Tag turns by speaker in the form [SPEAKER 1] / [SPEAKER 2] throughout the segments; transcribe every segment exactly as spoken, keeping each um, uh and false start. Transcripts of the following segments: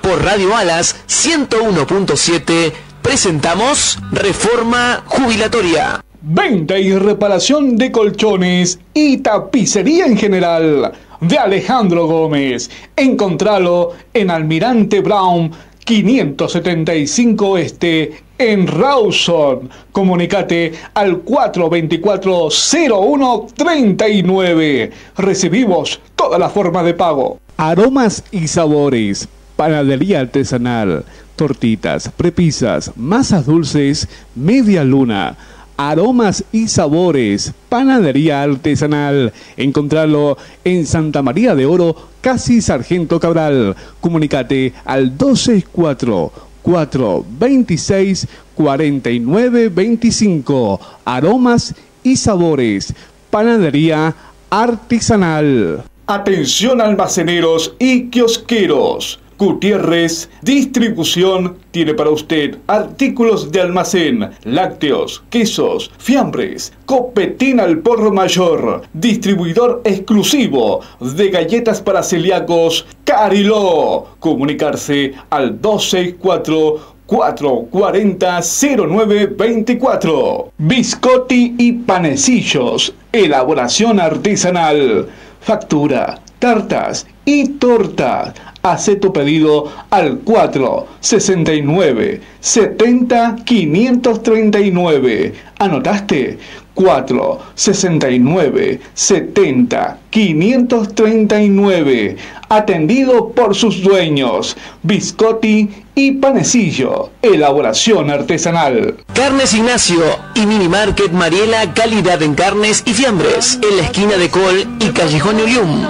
[SPEAKER 1] Por Radio Alas ciento uno punto siete presentamos Reforma Jubilatoria.
[SPEAKER 2] Venta y reparación de colchones y tapicería en general de Alejandro Gómez. Encontralo en Almirante Brown quinientos setenta y cinco Este en Rawson. Comunicate al cuatro dos cuatro, cero uno tres nueve. Recibimos todas las formas de pago. Aromas y sabores. Panadería artesanal. Tortitas, prepisas, masas dulces, media luna. Aromas y sabores. Panadería artesanal. Encontrarlo en Santa María de Oro, casi Sargento Cabral. Comunicate al dos seis cuatro, cuatro dos seis, cuatro nueve dos cinco. Aromas y sabores. Panadería artesanal. Atención almaceneros y kiosqueros. Gutiérrez Distribución tiene para usted artículos de almacén, lácteos, quesos, fiambres, Copetín al por mayor, distribuidor exclusivo de galletas para celíacos Cariló. Comunicarse al dos seis cuatro, cuatro cuatro cero, cero nueve dos cuatro. Biscotti y panecillos, elaboración artesanal, factura, tartas y tortas. Hacé tu pedido al cuatro sesenta y nueve, setenta, quinientos treinta y nueve. ¿Anotaste? cuatro sesenta y nueve, setenta, quinientos treinta y nueve. Atendido por sus dueños. Biscotti y panecillo. Elaboración artesanal.
[SPEAKER 1] Carnes Ignacio y Mini Market Mariela, calidad en carnes y fiambres. En la esquina de Col y Callejón Ulium.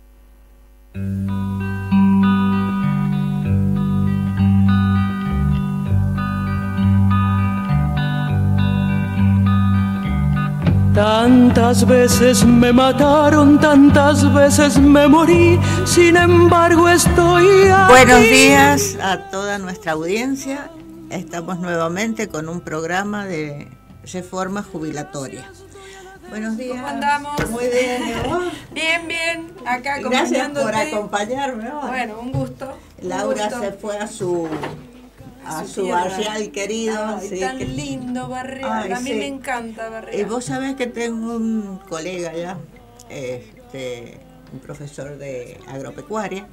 [SPEAKER 3] Tantas veces me mataron, tantas veces me morí, sin embargo estoy aquí.
[SPEAKER 4] Buenos días a toda nuestra audiencia. Estamos nuevamente con un programa de reforma jubilatoria. Buenos días.
[SPEAKER 5] ¿Cómo andamos?
[SPEAKER 4] Muy bien, ¿no?
[SPEAKER 5] Bien, bien. Acá
[SPEAKER 4] Gracias
[SPEAKER 5] acompañándote.
[SPEAKER 4] por acompañarme hoy.
[SPEAKER 5] Bueno, un gusto.
[SPEAKER 4] Laura
[SPEAKER 5] un gusto.
[SPEAKER 4] se fue a su a,
[SPEAKER 5] A
[SPEAKER 4] su,
[SPEAKER 5] su tierra.
[SPEAKER 4] barrial querido.
[SPEAKER 5] Ay,
[SPEAKER 4] sí,
[SPEAKER 5] tan
[SPEAKER 4] que...
[SPEAKER 5] lindo Barreal.
[SPEAKER 4] Ay,
[SPEAKER 5] a mí
[SPEAKER 4] sí.
[SPEAKER 5] me encanta Barreal.
[SPEAKER 4] Y vos sabés que tengo un colega ya, este, un profesor de agropecuaria,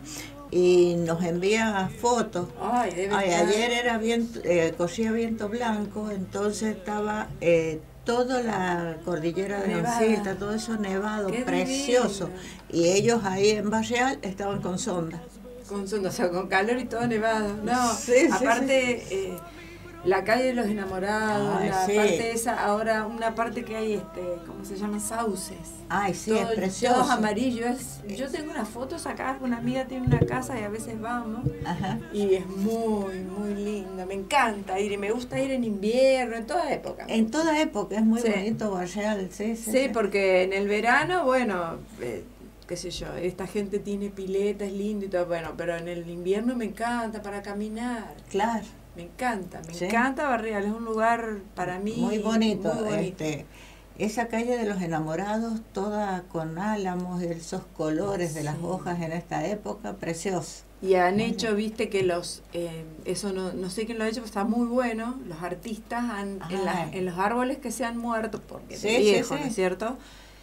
[SPEAKER 4] y nos envía fotos.
[SPEAKER 5] Ay, debe
[SPEAKER 4] Ay,
[SPEAKER 5] estar.
[SPEAKER 4] ayer era viento, eh, cosía viento blanco, entonces estaba eh, toda la cordillera de
[SPEAKER 5] Nevada.
[SPEAKER 4] Ancilta, todo eso nevado,
[SPEAKER 5] Qué
[SPEAKER 4] precioso.
[SPEAKER 5] divino.
[SPEAKER 4] Y ellos ahí en Barreal estaban con sonda.
[SPEAKER 5] Con, o sea, con calor y todo nevado. No,
[SPEAKER 4] Sí, sí,
[SPEAKER 5] aparte, eh, la calle de los enamorados,
[SPEAKER 4] Ay,
[SPEAKER 5] la
[SPEAKER 4] sí.
[SPEAKER 5] parte esa, ahora una parte que hay, este, ¿cómo se llaman? Sauces.
[SPEAKER 4] Ay, sí,
[SPEAKER 5] todo,
[SPEAKER 4] es precioso.
[SPEAKER 5] Todos amarillos. Es, yo tengo unas fotos acá, una amiga tiene una casa y a veces vamos.
[SPEAKER 4] Ajá.
[SPEAKER 5] Y es muy, muy lindo. Me encanta ir y me gusta ir en invierno, en toda época.
[SPEAKER 4] En toda época es muy
[SPEAKER 5] Sí.
[SPEAKER 4] bonito Barreal, sí, sí.
[SPEAKER 5] Sí, porque en el verano, bueno, eh, qué sé yo, esta gente tiene pileta, es lindo y todo, bueno, pero en el invierno me encanta para caminar.
[SPEAKER 4] Claro.
[SPEAKER 5] Me encanta, me
[SPEAKER 4] Sí.
[SPEAKER 5] encanta Barreal, es un lugar para mí
[SPEAKER 4] Muy bonito,
[SPEAKER 5] muy bonito.
[SPEAKER 4] este, esa calle de los enamorados, toda con álamos, esos colores de las
[SPEAKER 5] Sí.
[SPEAKER 4] hojas en esta época, precioso.
[SPEAKER 5] Y han hecho, viste, que los, eh, eso no, no sé quién lo ha hecho, pero está muy bueno, los artistas han, en, la-
[SPEAKER 4] Ay.
[SPEAKER 5] en los árboles que se han muerto, porque
[SPEAKER 4] Sí,
[SPEAKER 5] de
[SPEAKER 4] sí,
[SPEAKER 5] viejo,
[SPEAKER 4] sí.
[SPEAKER 5] ¿no es cierto?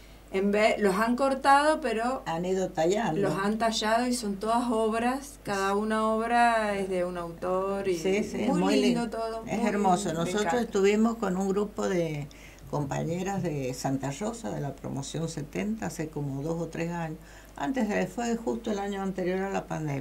[SPEAKER 5] En vez, los han cortado, pero
[SPEAKER 4] Han ido tallando.
[SPEAKER 5] los han tallado y son todas obras, cada una obra es de un autor y
[SPEAKER 4] Sí, sí,
[SPEAKER 5] muy,
[SPEAKER 4] muy
[SPEAKER 5] lindo
[SPEAKER 4] lindo.
[SPEAKER 5] todo.
[SPEAKER 4] Es
[SPEAKER 5] muy
[SPEAKER 4] hermoso.
[SPEAKER 5] lindo, me
[SPEAKER 4] Nosotros
[SPEAKER 5] encanta.
[SPEAKER 4] estuvimos con un grupo de compañeras de Santa Rosa, de la promoción setenta, hace como dos o tres años. Antes de, fue justo el año anterior a la pandemia.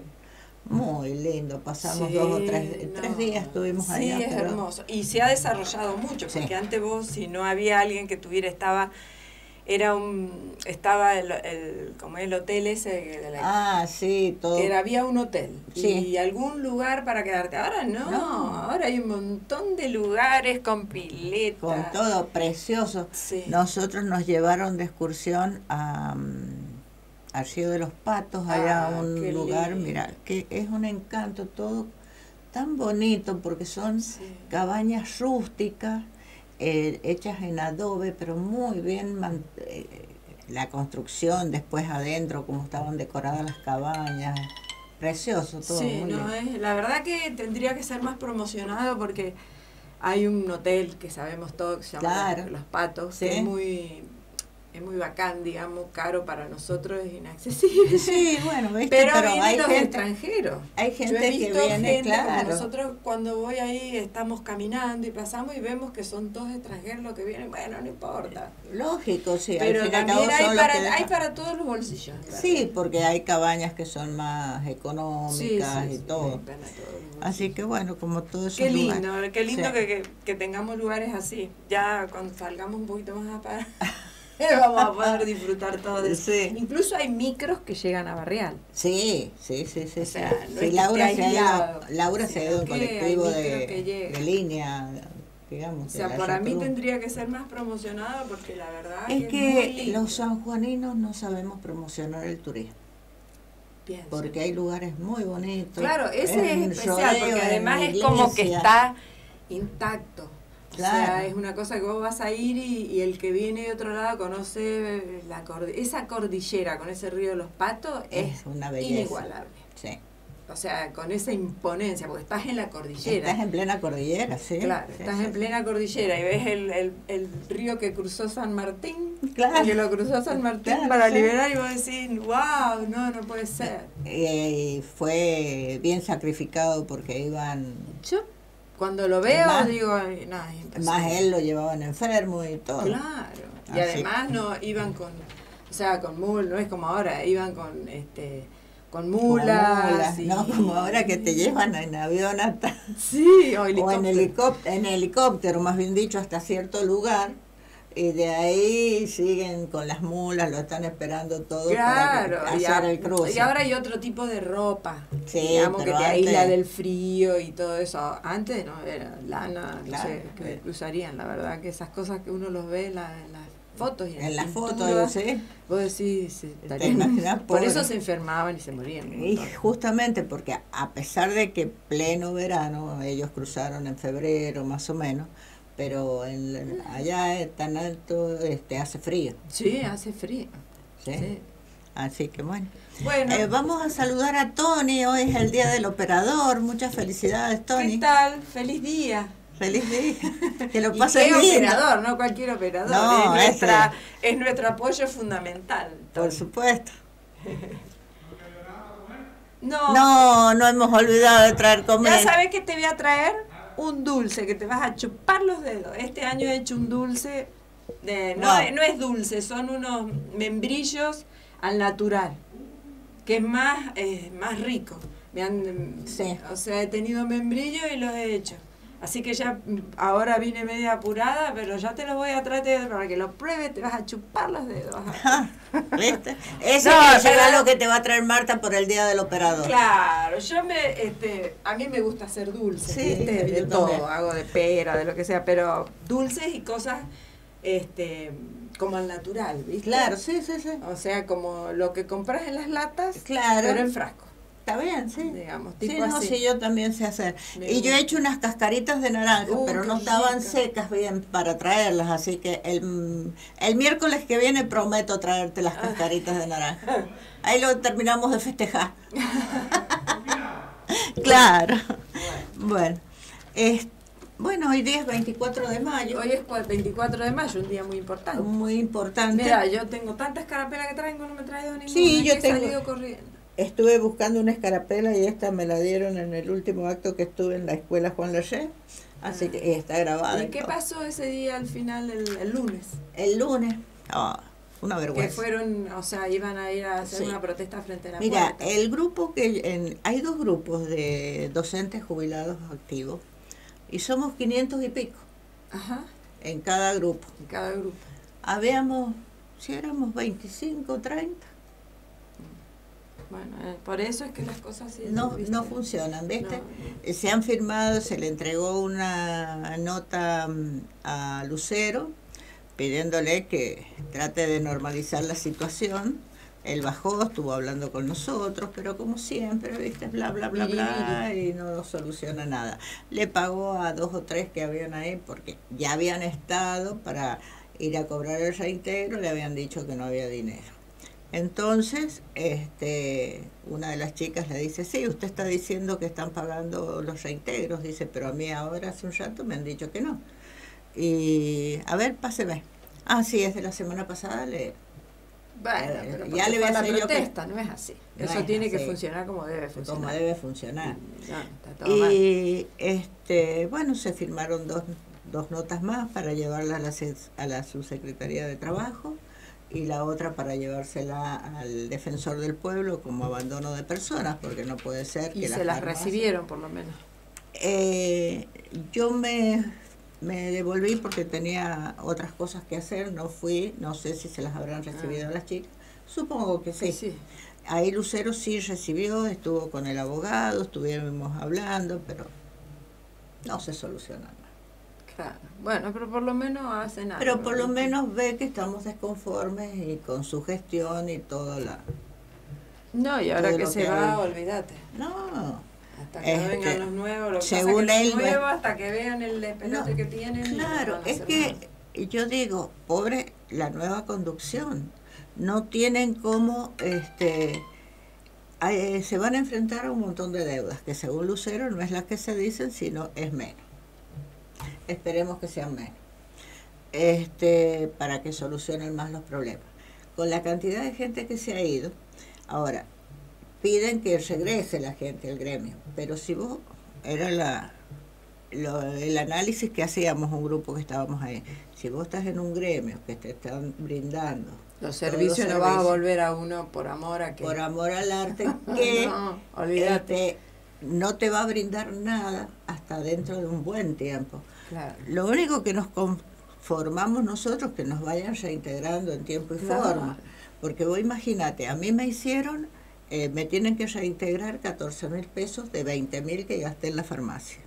[SPEAKER 4] Muy lindo, pasamos
[SPEAKER 5] Sí,
[SPEAKER 4] dos o tres,
[SPEAKER 5] no.
[SPEAKER 4] tres días estuvimos
[SPEAKER 5] sí,
[SPEAKER 4] allá.
[SPEAKER 5] es
[SPEAKER 4] pero-
[SPEAKER 5] hermoso. Y se ha desarrollado mucho,
[SPEAKER 4] Sí.
[SPEAKER 5] porque antes vos, si no había alguien que tuviera, estaba, era un, estaba el, el como el hotel ese, de la-
[SPEAKER 4] Ah, sí, todo.
[SPEAKER 5] era, había un hotel
[SPEAKER 4] Sí.
[SPEAKER 5] y algún lugar para quedarte. Ahora no,
[SPEAKER 4] No.
[SPEAKER 5] ahora hay un montón de lugares con pileta.
[SPEAKER 4] Con todo precioso.
[SPEAKER 5] Sí.
[SPEAKER 4] Nosotros nos llevaron de excursión a, mm, al Río de los Patos, allá
[SPEAKER 5] Ah,
[SPEAKER 4] a un
[SPEAKER 5] qué
[SPEAKER 4] lugar,
[SPEAKER 5] lindo.
[SPEAKER 4] mira, que es un encanto, todo tan bonito, porque son
[SPEAKER 5] Sí.
[SPEAKER 4] cabañas rústicas, eh, hechas en adobe, pero muy bien, man- eh, la construcción, después adentro, cómo estaban decoradas las cabañas, precioso todo.
[SPEAKER 5] Sí,
[SPEAKER 4] muy
[SPEAKER 5] no,
[SPEAKER 4] lindo.
[SPEAKER 5] es, la verdad que tendría que ser más promocionado porque hay un hotel que sabemos todos que se llama
[SPEAKER 4] Claro.
[SPEAKER 5] Los, Los Patos,
[SPEAKER 4] Sí.
[SPEAKER 5] que es muy, es muy bacán, digamos, caro para nosotros, es inaccesible.
[SPEAKER 4] Sí, bueno, ¿viste?
[SPEAKER 5] Pero,
[SPEAKER 4] Pero
[SPEAKER 5] vienen
[SPEAKER 4] hay
[SPEAKER 5] los
[SPEAKER 4] gente,
[SPEAKER 5] extranjeros.
[SPEAKER 4] hay
[SPEAKER 5] Yo
[SPEAKER 4] gente
[SPEAKER 5] he
[SPEAKER 4] que
[SPEAKER 5] visto
[SPEAKER 4] viene,
[SPEAKER 5] gente, como
[SPEAKER 4] claro.
[SPEAKER 5] nosotros cuando voy ahí estamos caminando y pasamos y vemos que son todos extranjeros los que vienen, bueno, no importa.
[SPEAKER 4] Lógico, sí. al
[SPEAKER 5] Pero
[SPEAKER 4] fin y al
[SPEAKER 5] también
[SPEAKER 4] cabo
[SPEAKER 5] hay
[SPEAKER 4] son los
[SPEAKER 5] para,
[SPEAKER 4] que dejan.
[SPEAKER 5] hay para todos los bolsillos.
[SPEAKER 4] Sí, porque hay cabañas que son más
[SPEAKER 5] Sí,
[SPEAKER 4] económicas
[SPEAKER 5] sí,
[SPEAKER 4] y
[SPEAKER 5] sí,
[SPEAKER 4] todo.
[SPEAKER 5] hay para todos los bolsillos.
[SPEAKER 4] Así que bueno, como todo eso.
[SPEAKER 5] Qué lindo, qué lindo
[SPEAKER 4] Sí.
[SPEAKER 5] que, que, que tengamos lugares así. Ya cuando salgamos un poquito más a para vamos a poder disfrutar todo de eso.
[SPEAKER 4] Sí.
[SPEAKER 5] Incluso hay micros que llegan a Barrial.
[SPEAKER 4] Sí, sí, sí, sí.
[SPEAKER 5] O sea,
[SPEAKER 4] sí.
[SPEAKER 5] no
[SPEAKER 4] Sí,
[SPEAKER 5] es que
[SPEAKER 4] Laura
[SPEAKER 5] esté
[SPEAKER 4] se ha ido,
[SPEAKER 5] aislado,
[SPEAKER 4] Laura se ha ido en
[SPEAKER 5] sino que
[SPEAKER 4] colectivo
[SPEAKER 5] hay
[SPEAKER 4] de,
[SPEAKER 5] micros que llegan.
[SPEAKER 4] de línea, digamos.
[SPEAKER 5] O
[SPEAKER 4] de
[SPEAKER 5] sea,
[SPEAKER 4] la
[SPEAKER 5] para mí
[SPEAKER 4] Cruz.
[SPEAKER 5] tendría que ser más promocionado porque la verdad
[SPEAKER 4] Es
[SPEAKER 5] es
[SPEAKER 4] que
[SPEAKER 5] muy lindo.
[SPEAKER 4] los sanjuaninos no sabemos promocionar el turismo,
[SPEAKER 5] Pienso.
[SPEAKER 4] porque hay lugares muy bonitos.
[SPEAKER 5] Claro, ese
[SPEAKER 4] en
[SPEAKER 5] es especial
[SPEAKER 4] rodeo,
[SPEAKER 5] porque
[SPEAKER 4] en
[SPEAKER 5] además es como que
[SPEAKER 4] iglesia.
[SPEAKER 5] está intacto. O sea,
[SPEAKER 4] Claro.
[SPEAKER 5] es una cosa que vos vas a ir y, y el que viene de otro lado conoce la cordi- esa cordillera con ese río de los Patos es,
[SPEAKER 4] Es una belleza.
[SPEAKER 5] inigualable.
[SPEAKER 4] Sí.
[SPEAKER 5] O sea, con esa imponencia, porque estás en la cordillera.
[SPEAKER 4] Estás en plena cordillera, sí.
[SPEAKER 5] Claro,
[SPEAKER 4] sí,
[SPEAKER 5] estás
[SPEAKER 4] sí,
[SPEAKER 5] en plena cordillera y ves el, el, el río que cruzó San Martín,
[SPEAKER 4] Claro.
[SPEAKER 5] que lo cruzó San Martín
[SPEAKER 4] Claro,
[SPEAKER 5] para
[SPEAKER 4] sí.
[SPEAKER 5] liberar y vos decís, wow, no, no puede ser.
[SPEAKER 4] Y fue bien sacrificado porque iban,
[SPEAKER 5] Yo cuando lo veo
[SPEAKER 4] Más-
[SPEAKER 5] digo, "Ay, no, es imposible".
[SPEAKER 4] más él lo llevaban enfermo y todo.
[SPEAKER 5] Claro, y
[SPEAKER 4] Así.
[SPEAKER 5] además no iban con, o sea, con mulas, no es como ahora, iban con este con
[SPEAKER 4] Como
[SPEAKER 5] mulas,
[SPEAKER 4] mulas,
[SPEAKER 5] y-
[SPEAKER 4] no como ahora que te llevan en avión hasta
[SPEAKER 5] sí, o
[SPEAKER 4] o en
[SPEAKER 5] helicóptero.
[SPEAKER 4] helicóptero, en helicóptero, más bien dicho, hasta cierto lugar, y de ahí siguen con las mulas, lo están esperando todo
[SPEAKER 5] Claro,
[SPEAKER 4] para que-
[SPEAKER 5] y,
[SPEAKER 4] hacer
[SPEAKER 5] a-
[SPEAKER 4] el cruce.
[SPEAKER 5] y ahora hay otro tipo de ropa,
[SPEAKER 4] Sí,
[SPEAKER 5] digamos, que
[SPEAKER 4] pero
[SPEAKER 5] te
[SPEAKER 4] antes-
[SPEAKER 5] aísla del frío y todo eso. Antes no, era lana, no
[SPEAKER 4] Claro,
[SPEAKER 5] sé, que
[SPEAKER 4] eh.
[SPEAKER 5] usarían, la verdad, que esas cosas que uno los ve en, la- en las fotos y en,
[SPEAKER 4] en las
[SPEAKER 5] pinturas,
[SPEAKER 4] fotos, sí.
[SPEAKER 5] vos decís, sí,
[SPEAKER 4] Te
[SPEAKER 5] estarían-
[SPEAKER 4] imaginas,
[SPEAKER 5] por
[SPEAKER 4] pobre.
[SPEAKER 5] eso se enfermaban y se morían. un
[SPEAKER 4] Y
[SPEAKER 5] montón.
[SPEAKER 4] justamente porque a pesar de que pleno verano, ellos cruzaron en febrero más o menos, pero en, allá es tan alto este hace frío,
[SPEAKER 5] Sí, hace frío.
[SPEAKER 4] ¿sí?
[SPEAKER 5] Sí.
[SPEAKER 4] Así que bueno.
[SPEAKER 5] Bueno,
[SPEAKER 4] Eh, vamos a saludar a Tony, hoy es el día del operador, muchas felicidades
[SPEAKER 5] ¿qué
[SPEAKER 4] Tony,
[SPEAKER 5] tal? Feliz día.
[SPEAKER 4] feliz día, que lo
[SPEAKER 5] Y
[SPEAKER 4] pases
[SPEAKER 5] qué
[SPEAKER 4] lindo.
[SPEAKER 5] operador, no cualquier operador.
[SPEAKER 4] No,
[SPEAKER 5] es, nuestra,
[SPEAKER 4] ese.
[SPEAKER 5] es nuestro apoyo fundamental.
[SPEAKER 4] Por supuesto.
[SPEAKER 5] No,
[SPEAKER 4] No, no hemos olvidado de traer comida.
[SPEAKER 5] ya sabes que te voy a traer un dulce que te vas a chupar los dedos. Este año he hecho un dulce, de, no,
[SPEAKER 4] Wow.
[SPEAKER 5] es- no es dulce, son unos membrillos al natural, que es más, eh, más rico. Me han,
[SPEAKER 4] Sí.
[SPEAKER 5] O sea, he tenido membrillos y los he hecho. Así que ya mm, ahora vine media apurada, pero ya te los voy a traer para que lo pruebes, te vas a chupar los dedos.
[SPEAKER 4] Ah, ¿viste? Ese
[SPEAKER 5] No,
[SPEAKER 4] es el
[SPEAKER 5] pero-
[SPEAKER 4] regalo que te va a traer Marta por el día del operador.
[SPEAKER 5] Claro, yo me, este, a mí me gusta hacer dulces,
[SPEAKER 4] Sí,
[SPEAKER 5] ¿viste? De
[SPEAKER 4] yo
[SPEAKER 5] todo,
[SPEAKER 4] también.
[SPEAKER 5] hago de pera, de lo que sea, pero dulces y cosas, este, como al natural, ¿viste?
[SPEAKER 4] Claro, sí, sí, sí.
[SPEAKER 5] O sea, como lo que compras en las latas,
[SPEAKER 4] Claro.
[SPEAKER 5] pero en frasco,
[SPEAKER 4] Está bien, sí.
[SPEAKER 5] digamos,
[SPEAKER 4] Sí,
[SPEAKER 5] tipo
[SPEAKER 4] no,
[SPEAKER 5] así.
[SPEAKER 4] sí, yo también sé hacer.
[SPEAKER 5] Me
[SPEAKER 4] Y yo he
[SPEAKER 5] gusta.
[SPEAKER 4] hecho unas cascaritas de naranja,
[SPEAKER 5] Uh,
[SPEAKER 4] pero
[SPEAKER 5] qué
[SPEAKER 4] no estaban
[SPEAKER 5] rico.
[SPEAKER 4] secas bien para traerlas, así que el, el miércoles que viene prometo traerte las cascaritas de naranja. Ahí lo terminamos de festejar. Claro. Bueno, es, bueno, hoy día es veinticuatro de mayo,
[SPEAKER 5] Hoy es cua- veinticuatro de mayo, un día muy importante.
[SPEAKER 4] muy importante.
[SPEAKER 5] Mira, yo tengo tantas carapelas que traigo, no me traigo ninguna.
[SPEAKER 4] Sí, yo
[SPEAKER 5] que he
[SPEAKER 4] tengo-
[SPEAKER 5] salido corriendo.
[SPEAKER 4] Estuve buscando una escarapela y esta me la dieron en el último acto que estuve en la escuela Juan Lachey, así que está grabada.
[SPEAKER 5] ¿Y
[SPEAKER 4] y
[SPEAKER 5] qué
[SPEAKER 4] todo.
[SPEAKER 5] pasó ese día al final, el, el lunes?
[SPEAKER 4] El lunes, ah, una
[SPEAKER 5] Que
[SPEAKER 4] vergüenza.
[SPEAKER 5] fueron, o sea, iban a ir a hacer
[SPEAKER 4] Sí.
[SPEAKER 5] una protesta frente a la
[SPEAKER 4] Mira,
[SPEAKER 5] puerta.
[SPEAKER 4] el grupo que en, hay dos grupos de docentes jubilados activos y somos quinientos y pico
[SPEAKER 5] Ajá,
[SPEAKER 4] en cada grupo.
[SPEAKER 5] en cada grupo.
[SPEAKER 4] Habíamos, si éramos veinticinco, treinta,
[SPEAKER 5] Bueno, eh, por eso es que las cosas sí,
[SPEAKER 4] no,
[SPEAKER 5] ¿viste?
[SPEAKER 4] no funcionan, ¿viste?
[SPEAKER 5] No.
[SPEAKER 4] Eh, Se han firmado, se le entregó una nota mm, a Lucero pidiéndole que trate de normalizar la situación. Él bajó, estuvo hablando con nosotros, pero como siempre, ¿viste? Bla, bla, bla, bla, y no soluciona nada. Le pagó a dos o tres que habían ahí porque ya habían estado para ir a cobrar el reintegro, le habían dicho que no había dinero. Entonces, este, una de las chicas le dice, sí, usted está diciendo que están pagando los reintegros, dice, pero a mí ahora hace un rato me han dicho que no. Y, a ver, páseme. Ah, sí, es de la semana pasada, le...
[SPEAKER 5] Bueno,
[SPEAKER 4] eh,
[SPEAKER 5] pero
[SPEAKER 4] ya le voy a
[SPEAKER 5] la
[SPEAKER 4] hacer yo que-
[SPEAKER 5] protesta, no es así.
[SPEAKER 4] No
[SPEAKER 5] Eso
[SPEAKER 4] es
[SPEAKER 5] tiene que
[SPEAKER 4] así.
[SPEAKER 5] funcionar como debe funcionar.
[SPEAKER 4] Como debe funcionar.
[SPEAKER 5] No, está todo mal.
[SPEAKER 4] Y, este, bueno, se firmaron dos, dos notas más para llevarla a la, ses- a la subsecretaría de Trabajo y la otra para llevársela al defensor del pueblo como abandono de personas, porque no puede ser que
[SPEAKER 5] Y se
[SPEAKER 4] las
[SPEAKER 5] las
[SPEAKER 4] farmacias-
[SPEAKER 5] recibieron, por lo menos.
[SPEAKER 4] Eh, yo me, me devolví porque tenía otras cosas que hacer, no fui, no sé si se las habrán recibido
[SPEAKER 5] Ah.
[SPEAKER 4] las chicas, supongo que sí.
[SPEAKER 5] Sí, sí.
[SPEAKER 4] Ahí Lucero sí recibió, estuvo con el abogado, estuvimos hablando, pero no se soluciona nada.
[SPEAKER 5] Claro. Bueno, pero por lo menos hacen algo.
[SPEAKER 4] Pero por lo
[SPEAKER 5] ¿viste?
[SPEAKER 4] menos ve que estamos desconformes y con su gestión y todo la...
[SPEAKER 5] No, y ahora
[SPEAKER 4] todo
[SPEAKER 5] que
[SPEAKER 4] lo
[SPEAKER 5] se
[SPEAKER 4] que
[SPEAKER 5] va,
[SPEAKER 4] hay.
[SPEAKER 5] olvídate.
[SPEAKER 4] No,
[SPEAKER 5] Hasta que
[SPEAKER 4] Este,
[SPEAKER 5] vengan los nuevos, lo que
[SPEAKER 4] según
[SPEAKER 5] pasa es que
[SPEAKER 4] él,
[SPEAKER 5] los
[SPEAKER 4] no es-
[SPEAKER 5] nuevos, hasta que vean el despelote
[SPEAKER 4] No,
[SPEAKER 5] que tienen. no
[SPEAKER 4] claro,
[SPEAKER 5] van a
[SPEAKER 4] es
[SPEAKER 5] hacer
[SPEAKER 4] que
[SPEAKER 5] nada.
[SPEAKER 4] yo digo, pobre la nueva conducción, no tienen cómo, este, eh, se van a enfrentar a un montón de deudas, que según Lucero no es las que se dicen, sino es menos. Esperemos que sean menos, este, para que solucionen más los problemas. Con la cantidad de gente que se ha ido, ahora, piden que regrese la gente al gremio, pero si vos, era la, lo- el análisis que hacíamos un grupo que estábamos ahí, si vos estás en un gremio que te están brindando
[SPEAKER 5] Los
[SPEAKER 4] todos
[SPEAKER 5] servicios
[SPEAKER 4] los
[SPEAKER 5] no vas a
[SPEAKER 4] servicios,
[SPEAKER 5] volver a uno por amor a que.
[SPEAKER 4] por amor al arte, que
[SPEAKER 5] No, olvídate.
[SPEAKER 4] este, no te va a brindar nada hasta dentro de un buen tiempo.
[SPEAKER 5] Claro.
[SPEAKER 4] Lo único que nos conformamos nosotros que nos vayan reintegrando en tiempo y
[SPEAKER 5] Claro.
[SPEAKER 4] forma, porque vos imagínate, a mí me hicieron, eh, me tienen que reintegrar catorce mil pesos de veinte mil que gasté en la farmacia.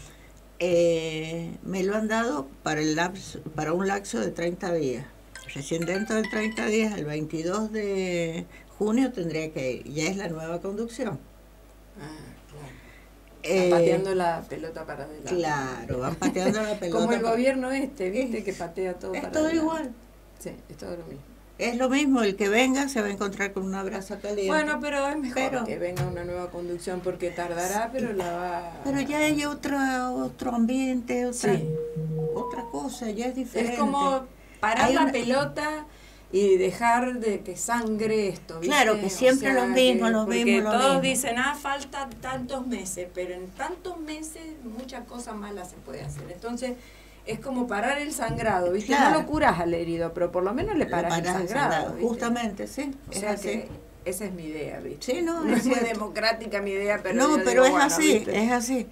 [SPEAKER 4] Eh, me lo han dado para, el lapso, para un lapso de treinta días. Recién dentro de treinta días, el veintidós de junio tendría que ir. Ya es la nueva conducción.
[SPEAKER 5] Ah, claro.
[SPEAKER 4] Eh,
[SPEAKER 5] Están pateando la pelota para adelante.
[SPEAKER 4] Claro, van pateando la pelota.
[SPEAKER 5] Como el
[SPEAKER 4] para-
[SPEAKER 5] gobierno este, ¿viste? Que patea todo
[SPEAKER 4] Es
[SPEAKER 5] para
[SPEAKER 4] todo
[SPEAKER 5] adelante.
[SPEAKER 4] igual.
[SPEAKER 5] Sí, es todo lo mismo.
[SPEAKER 4] Es lo mismo, el que venga se va a encontrar con una brasa caliente.
[SPEAKER 5] Bueno, pero es mejor
[SPEAKER 4] Pero-
[SPEAKER 5] que venga una nueva conducción porque tardará, pero la va.
[SPEAKER 4] Pero ya hay otra, otro ambiente, otra,
[SPEAKER 5] Sí.
[SPEAKER 4] otra cosa, ya es diferente.
[SPEAKER 5] Es como parar
[SPEAKER 4] Hay
[SPEAKER 5] la
[SPEAKER 4] una-
[SPEAKER 5] pelota y dejar de que sangre esto, ¿viste?
[SPEAKER 4] Claro, que
[SPEAKER 5] O
[SPEAKER 4] siempre
[SPEAKER 5] sea,
[SPEAKER 4] lo mismo,
[SPEAKER 5] que-
[SPEAKER 4] lo
[SPEAKER 5] porque
[SPEAKER 4] mismo, lo
[SPEAKER 5] todos
[SPEAKER 4] mismo.
[SPEAKER 5] dicen, ah, faltan tantos meses, pero en tantos meses muchas cosas malas se puede hacer. Entonces, es como parar el sangrado, ¿viste?
[SPEAKER 4] Claro.
[SPEAKER 5] No lo curas al herido, pero por lo menos le
[SPEAKER 4] Lo
[SPEAKER 5] paras el
[SPEAKER 4] parás el
[SPEAKER 5] sangrado,
[SPEAKER 4] sangrado,
[SPEAKER 5] ¿viste?
[SPEAKER 4] justamente, sí.
[SPEAKER 5] O
[SPEAKER 4] es
[SPEAKER 5] sea
[SPEAKER 4] así.
[SPEAKER 5] que esa es mi idea, ¿viste?
[SPEAKER 4] Sí, no,
[SPEAKER 5] no
[SPEAKER 4] es
[SPEAKER 5] es muy
[SPEAKER 4] cierto.
[SPEAKER 5] democrática mi idea, pero
[SPEAKER 4] no,
[SPEAKER 5] yo
[SPEAKER 4] pero
[SPEAKER 5] digo,
[SPEAKER 4] es
[SPEAKER 5] bueno,
[SPEAKER 4] así,
[SPEAKER 5] ¿viste?
[SPEAKER 4] es así.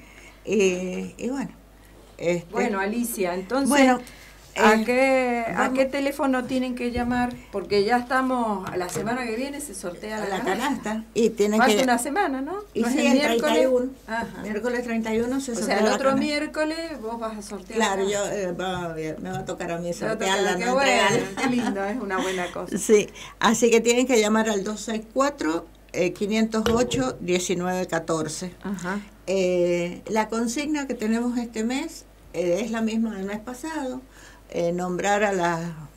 [SPEAKER 4] Y, y bueno. Este,
[SPEAKER 5] Bueno, Alicia, entonces,
[SPEAKER 4] bueno,
[SPEAKER 5] ¿a,
[SPEAKER 4] eh,
[SPEAKER 5] qué, ¿a
[SPEAKER 4] vamos-
[SPEAKER 5] qué teléfono tienen que llamar? Porque ya estamos, a la semana que viene se sortea
[SPEAKER 4] a
[SPEAKER 5] la,
[SPEAKER 4] la
[SPEAKER 5] canasta.
[SPEAKER 4] canasta. Y tienen
[SPEAKER 5] Falta
[SPEAKER 4] que.
[SPEAKER 5] una semana, ¿no?
[SPEAKER 4] Y
[SPEAKER 5] ¿No es
[SPEAKER 4] sí,
[SPEAKER 5] el
[SPEAKER 4] el treinta y uno.
[SPEAKER 5] Ajá.
[SPEAKER 4] Miércoles treinta y uno se
[SPEAKER 5] O
[SPEAKER 4] sortea
[SPEAKER 5] sea, el
[SPEAKER 4] la
[SPEAKER 5] otro
[SPEAKER 4] canasta.
[SPEAKER 5] miércoles vos vas a sortear.
[SPEAKER 4] Claro,
[SPEAKER 5] la-
[SPEAKER 4] yo eh, va- me va a tocar a mí
[SPEAKER 5] Te va a tocar,
[SPEAKER 4] sortearla,
[SPEAKER 5] qué
[SPEAKER 4] no
[SPEAKER 5] bueno,
[SPEAKER 4] entregarla.
[SPEAKER 5] qué lindo, es una buena cosa.
[SPEAKER 4] Sí, así que tienen que llamar al dos seis cuatro, quinientos ocho, diecinueve catorce.
[SPEAKER 5] Ajá.
[SPEAKER 4] Eh, la consigna que tenemos este mes eh, es la misma del mes pasado, eh, nombrar a las,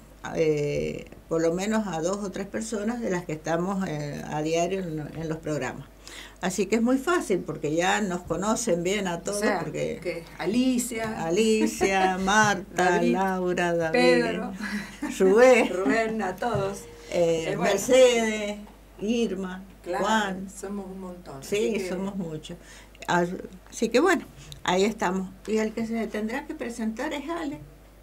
[SPEAKER 4] eh, por lo menos a dos o tres personas de las que estamos eh, a diario en, en los programas. Así que es muy fácil porque ya nos conocen bien a
[SPEAKER 5] O
[SPEAKER 4] todos,
[SPEAKER 5] sea,
[SPEAKER 4] porque
[SPEAKER 5] que Alicia,
[SPEAKER 4] Alicia, Marta,
[SPEAKER 5] David,
[SPEAKER 4] Laura, David,
[SPEAKER 5] Pedro,
[SPEAKER 4] Rubén,
[SPEAKER 5] Rubén, a todos.
[SPEAKER 4] eh,
[SPEAKER 5] Eh, bueno.
[SPEAKER 4] Mercedes, Irma,
[SPEAKER 5] Claro,
[SPEAKER 4] Juan.
[SPEAKER 5] somos un montón.
[SPEAKER 4] Sí,
[SPEAKER 5] así que-
[SPEAKER 4] somos muchos. Así que bueno, ahí estamos. Y el que se tendrá que presentar es Ale,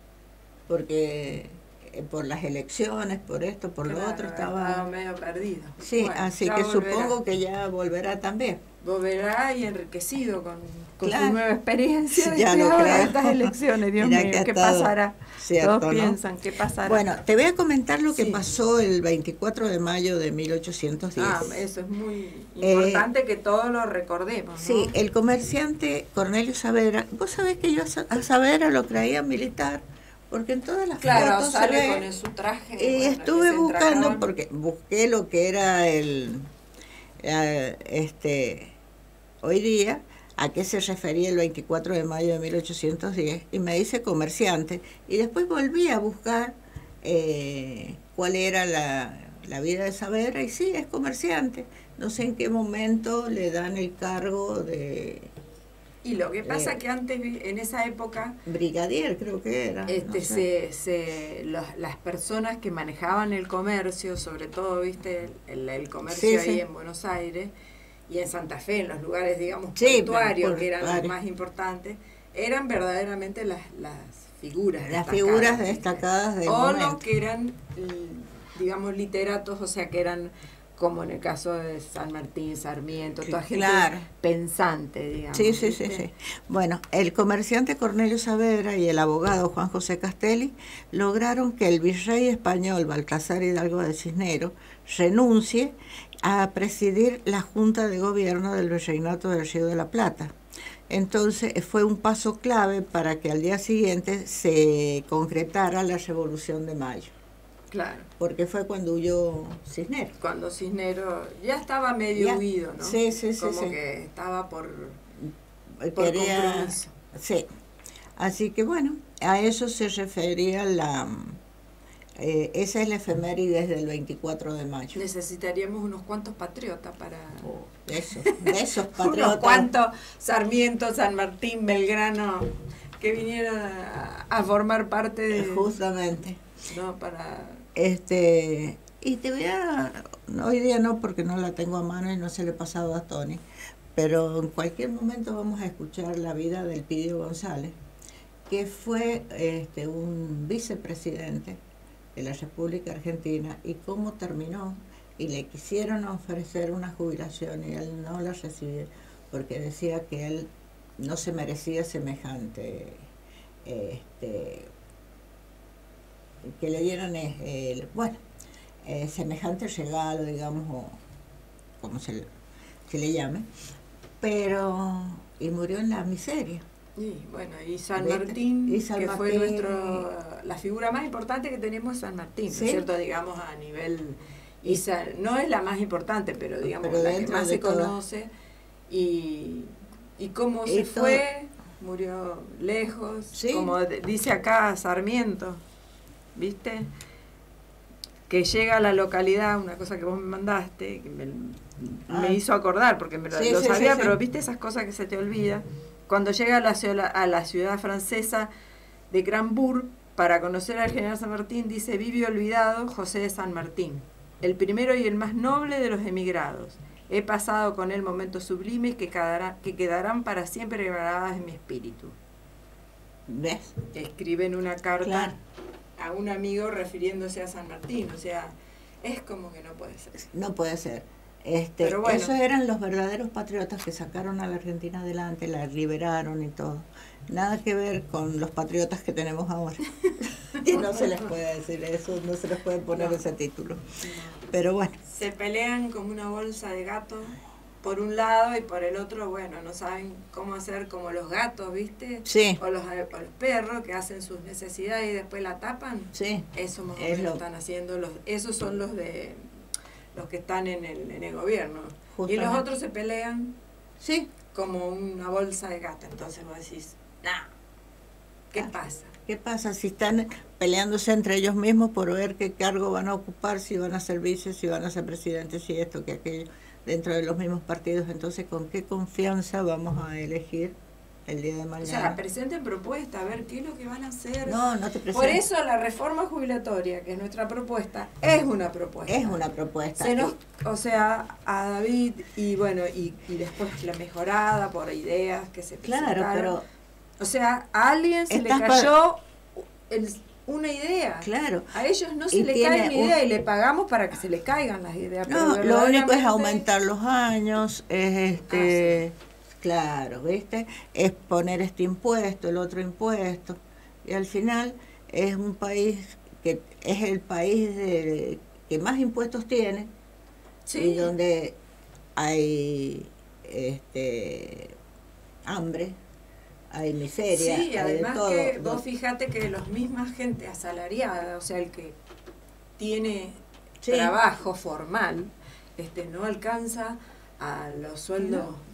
[SPEAKER 4] porque eh, por las elecciones, por esto, por lo
[SPEAKER 5] Claro,
[SPEAKER 4] otro,
[SPEAKER 5] estaba
[SPEAKER 4] estaba...
[SPEAKER 5] medio perdido.
[SPEAKER 4] Sí,
[SPEAKER 5] Bueno,
[SPEAKER 4] así
[SPEAKER 5] ya
[SPEAKER 4] que
[SPEAKER 5] volverá.
[SPEAKER 4] supongo que ya volverá también.
[SPEAKER 5] Volverá y enriquecido con, con
[SPEAKER 4] Claro.
[SPEAKER 5] su nueva experiencia de
[SPEAKER 4] Ya
[SPEAKER 5] este
[SPEAKER 4] lo
[SPEAKER 5] ahora,
[SPEAKER 4] creo.
[SPEAKER 5] estas elecciones. Dios
[SPEAKER 4] Mira
[SPEAKER 5] mío,
[SPEAKER 4] que ha
[SPEAKER 5] ¿qué
[SPEAKER 4] estado
[SPEAKER 5] pasará?
[SPEAKER 4] cierto,
[SPEAKER 5] Todos
[SPEAKER 4] ¿no?
[SPEAKER 5] piensan, ¿qué pasará?
[SPEAKER 4] Bueno, te voy a comentar lo que
[SPEAKER 5] Sí.
[SPEAKER 4] pasó el veinticuatro de mayo de mil ochocientos diez.
[SPEAKER 5] Ah, eso es muy
[SPEAKER 4] Eh,
[SPEAKER 5] importante que todos lo recordemos, ¿no?
[SPEAKER 4] Sí, el comerciante Cornelio Saavedra, vos sabés que yo a Sa- a Saavedra lo creía militar, porque en todas las
[SPEAKER 5] Claro,
[SPEAKER 4] fotos se
[SPEAKER 5] sale
[SPEAKER 4] ve-
[SPEAKER 5] con el- su traje.
[SPEAKER 4] Y
[SPEAKER 5] bueno,
[SPEAKER 4] estuve
[SPEAKER 5] que se
[SPEAKER 4] buscando,
[SPEAKER 5] entrajaban.
[SPEAKER 4] porque busqué lo que era el, eh, este, hoy día, a qué se refería el veinticuatro de mayo de mil ochocientos diez, y me dice comerciante, y después volví a buscar eh, cuál era la, la vida de Saavedra, y sí, es comerciante. No sé en qué momento le dan el cargo de...
[SPEAKER 5] Y lo que pasa
[SPEAKER 4] eh,
[SPEAKER 5] que antes, en esa época,
[SPEAKER 4] brigadier creo que era.
[SPEAKER 5] este,
[SPEAKER 4] no sé.
[SPEAKER 5] se, se, los, las personas que manejaban el comercio, sobre todo, viste, el, el comercio
[SPEAKER 4] Sí,
[SPEAKER 5] ahí
[SPEAKER 4] sí.
[SPEAKER 5] en Buenos Aires y en Santa Fe, en los lugares, digamos,
[SPEAKER 4] Sí,
[SPEAKER 5] portuarios,
[SPEAKER 4] por-
[SPEAKER 5] que eran los
[SPEAKER 4] portuarios.
[SPEAKER 5] más importantes, eran verdaderamente las, las figuras
[SPEAKER 4] Las
[SPEAKER 5] destacadas,
[SPEAKER 4] figuras
[SPEAKER 5] ¿viste?
[SPEAKER 4] destacadas del
[SPEAKER 5] o
[SPEAKER 4] momento.
[SPEAKER 5] los que eran, l- digamos, literatos, o sea, que eran, como en el caso de San Martín, Sarmiento, toda gente
[SPEAKER 4] Claro.
[SPEAKER 5] pensante, digamos.
[SPEAKER 4] Sí, sí, sí,
[SPEAKER 5] ¿viste?
[SPEAKER 4] sí. Bueno, el comerciante Cornelio Saavedra y el abogado Juan José Castelli lograron que el virrey español Baltasar Hidalgo de Cisneros renuncie a presidir la Junta de Gobierno del Virreinato del Río de la Plata. Entonces fue un paso clave para que al día siguiente se concretara la Revolución de Mayo,
[SPEAKER 5] Claro.
[SPEAKER 4] porque fue cuando huyó Cisneros.
[SPEAKER 5] Cuando Cisneros ya estaba medio
[SPEAKER 4] Ya.
[SPEAKER 5] huido, ¿no?
[SPEAKER 4] Sí, sí, sí,
[SPEAKER 5] Como
[SPEAKER 4] sí.
[SPEAKER 5] que estaba por, por
[SPEAKER 4] Quería-
[SPEAKER 5] compromiso.
[SPEAKER 4] Sí. Así que bueno, a eso se refería la... eh, esa es la efeméride del veinticuatro de mayo.
[SPEAKER 5] Necesitaríamos unos cuantos patriotas para...
[SPEAKER 4] De esos, de esos
[SPEAKER 5] Unos
[SPEAKER 4] patriotas.
[SPEAKER 5] cuantos Sarmiento, San Martín, Belgrano, que vinieran a, a formar parte de...
[SPEAKER 4] Justamente.
[SPEAKER 5] ¿no? Para...
[SPEAKER 4] Este, y te voy a... Hoy día no, porque no la tengo a mano y no se le he pasado a Tony, pero en cualquier momento vamos a escuchar la vida del Pidio González, que fue este, un vicepresidente de la República Argentina, y cómo terminó, y le quisieron ofrecer una jubilación y él no la recibió, porque decía que él no se merecía semejante, este, que le dieran, eh, eh, bueno, eh, semejante regalo, digamos, o como se le, se le llame, pero, y murió en la miseria.
[SPEAKER 5] Y bueno, y San
[SPEAKER 4] ¿Viste?
[SPEAKER 5] Martín,
[SPEAKER 4] Y San
[SPEAKER 5] que fue
[SPEAKER 4] Martín.
[SPEAKER 5] nuestro, la figura más importante que tenemos es San Martín, ¿no es
[SPEAKER 4] Sí.
[SPEAKER 5] cierto? Digamos a nivel, y Sa- no es la más importante, pero digamos
[SPEAKER 4] Pero
[SPEAKER 5] la que
[SPEAKER 4] dentro
[SPEAKER 5] más
[SPEAKER 4] de
[SPEAKER 5] se
[SPEAKER 4] todas.
[SPEAKER 5] conoce, y, y cómo
[SPEAKER 4] Y
[SPEAKER 5] se
[SPEAKER 4] todo-
[SPEAKER 5] fue, murió lejos,
[SPEAKER 4] Sí.
[SPEAKER 5] como de- dice acá Sarmiento, ¿viste? Que llega a la localidad, una cosa que vos me mandaste, que me,
[SPEAKER 4] Ah.
[SPEAKER 5] me hizo acordar, porque me lo,
[SPEAKER 4] Sí,
[SPEAKER 5] lo
[SPEAKER 4] sí,
[SPEAKER 5] sabía,
[SPEAKER 4] sí, sí.
[SPEAKER 5] pero viste esas cosas que se te olvida. Cuando llega a la, ciudad, a la ciudad francesa de Cranbourg para conocer al general San Martín, dice: vive olvidado José de San Martín, el primero y el más noble de los emigrados. He pasado con él momentos sublimes que, quedará, que quedarán para siempre grabadas en mi espíritu.
[SPEAKER 4] ¿Ves?
[SPEAKER 5] Escribe en una carta
[SPEAKER 4] Claro.
[SPEAKER 5] a un amigo refiriéndose a San Martín, o sea, es como que no puede ser.
[SPEAKER 4] No puede ser. Este,
[SPEAKER 5] Pero bueno.
[SPEAKER 4] Esos eran los verdaderos patriotas que sacaron a la Argentina adelante, la liberaron y todo. Nada que ver con los patriotas que tenemos ahora. Y no se les puede decir eso, no se les puede poner
[SPEAKER 5] No.
[SPEAKER 4] ese título. Pero bueno,
[SPEAKER 5] Se pelean como una bolsa de gatos por un lado y por el otro, bueno, no saben cómo hacer como los gatos, ¿viste?
[SPEAKER 4] sí,
[SPEAKER 5] O los, o los perros que hacen sus necesidades y después la tapan.
[SPEAKER 4] sí.
[SPEAKER 5] Eso más o
[SPEAKER 4] Es
[SPEAKER 5] menos
[SPEAKER 4] lo-
[SPEAKER 5] están haciendo los, esos son los de los que están en el, en el gobierno. Y
[SPEAKER 4] Justamente.
[SPEAKER 5] los otros se pelean
[SPEAKER 4] Sí,
[SPEAKER 5] como una bolsa de gato. Entonces vos decís, nah, ¿qué
[SPEAKER 4] Ah.
[SPEAKER 5] pasa?
[SPEAKER 4] ¿qué pasa si están peleándose entre ellos mismos por ver qué cargo van a ocupar, si van a ser vices, si van a ser presidentes, si esto, que aquello, dentro de los mismos partidos? Entonces, ¿con qué confianza vamos a elegir el día de
[SPEAKER 5] O
[SPEAKER 4] mañana?
[SPEAKER 5] sea, presenten propuestas, a ver qué es lo que van a hacer.
[SPEAKER 4] no, no te presento.
[SPEAKER 5] Por eso la reforma jubilatoria, que es nuestra propuesta, es una propuesta.
[SPEAKER 4] Es una propuesta.
[SPEAKER 5] Se nos- o sea, a David y bueno, y, y después la mejorada por ideas que se
[SPEAKER 4] Claro,
[SPEAKER 5] presentaron.
[SPEAKER 4] pero
[SPEAKER 5] O sea, a alguien se le
[SPEAKER 4] Estás pa-
[SPEAKER 5] cayó el- una idea.
[SPEAKER 4] claro.
[SPEAKER 5] A ellos no se
[SPEAKER 4] Y
[SPEAKER 5] le
[SPEAKER 4] tiene
[SPEAKER 5] cae una
[SPEAKER 4] un-
[SPEAKER 5] idea y le pagamos para que se le caigan las ideas. pero
[SPEAKER 4] No, lo único es
[SPEAKER 5] verdaderamente-
[SPEAKER 4] aumentar los años, es este,
[SPEAKER 5] Ah,
[SPEAKER 4] claro, ¿viste? Es poner este impuesto, el otro impuesto, y al final es un país que es el país de, que más impuestos tiene,
[SPEAKER 5] Sí.
[SPEAKER 4] y donde hay este hambre, hay miseria,
[SPEAKER 5] Sí,
[SPEAKER 4] hay de
[SPEAKER 5] además
[SPEAKER 4] todo.
[SPEAKER 5] que
[SPEAKER 4] do-
[SPEAKER 5] vos fíjate que los misma gente asalariada, o sea, el que tiene
[SPEAKER 4] Sí.
[SPEAKER 5] trabajo formal, este no alcanza a los sueldos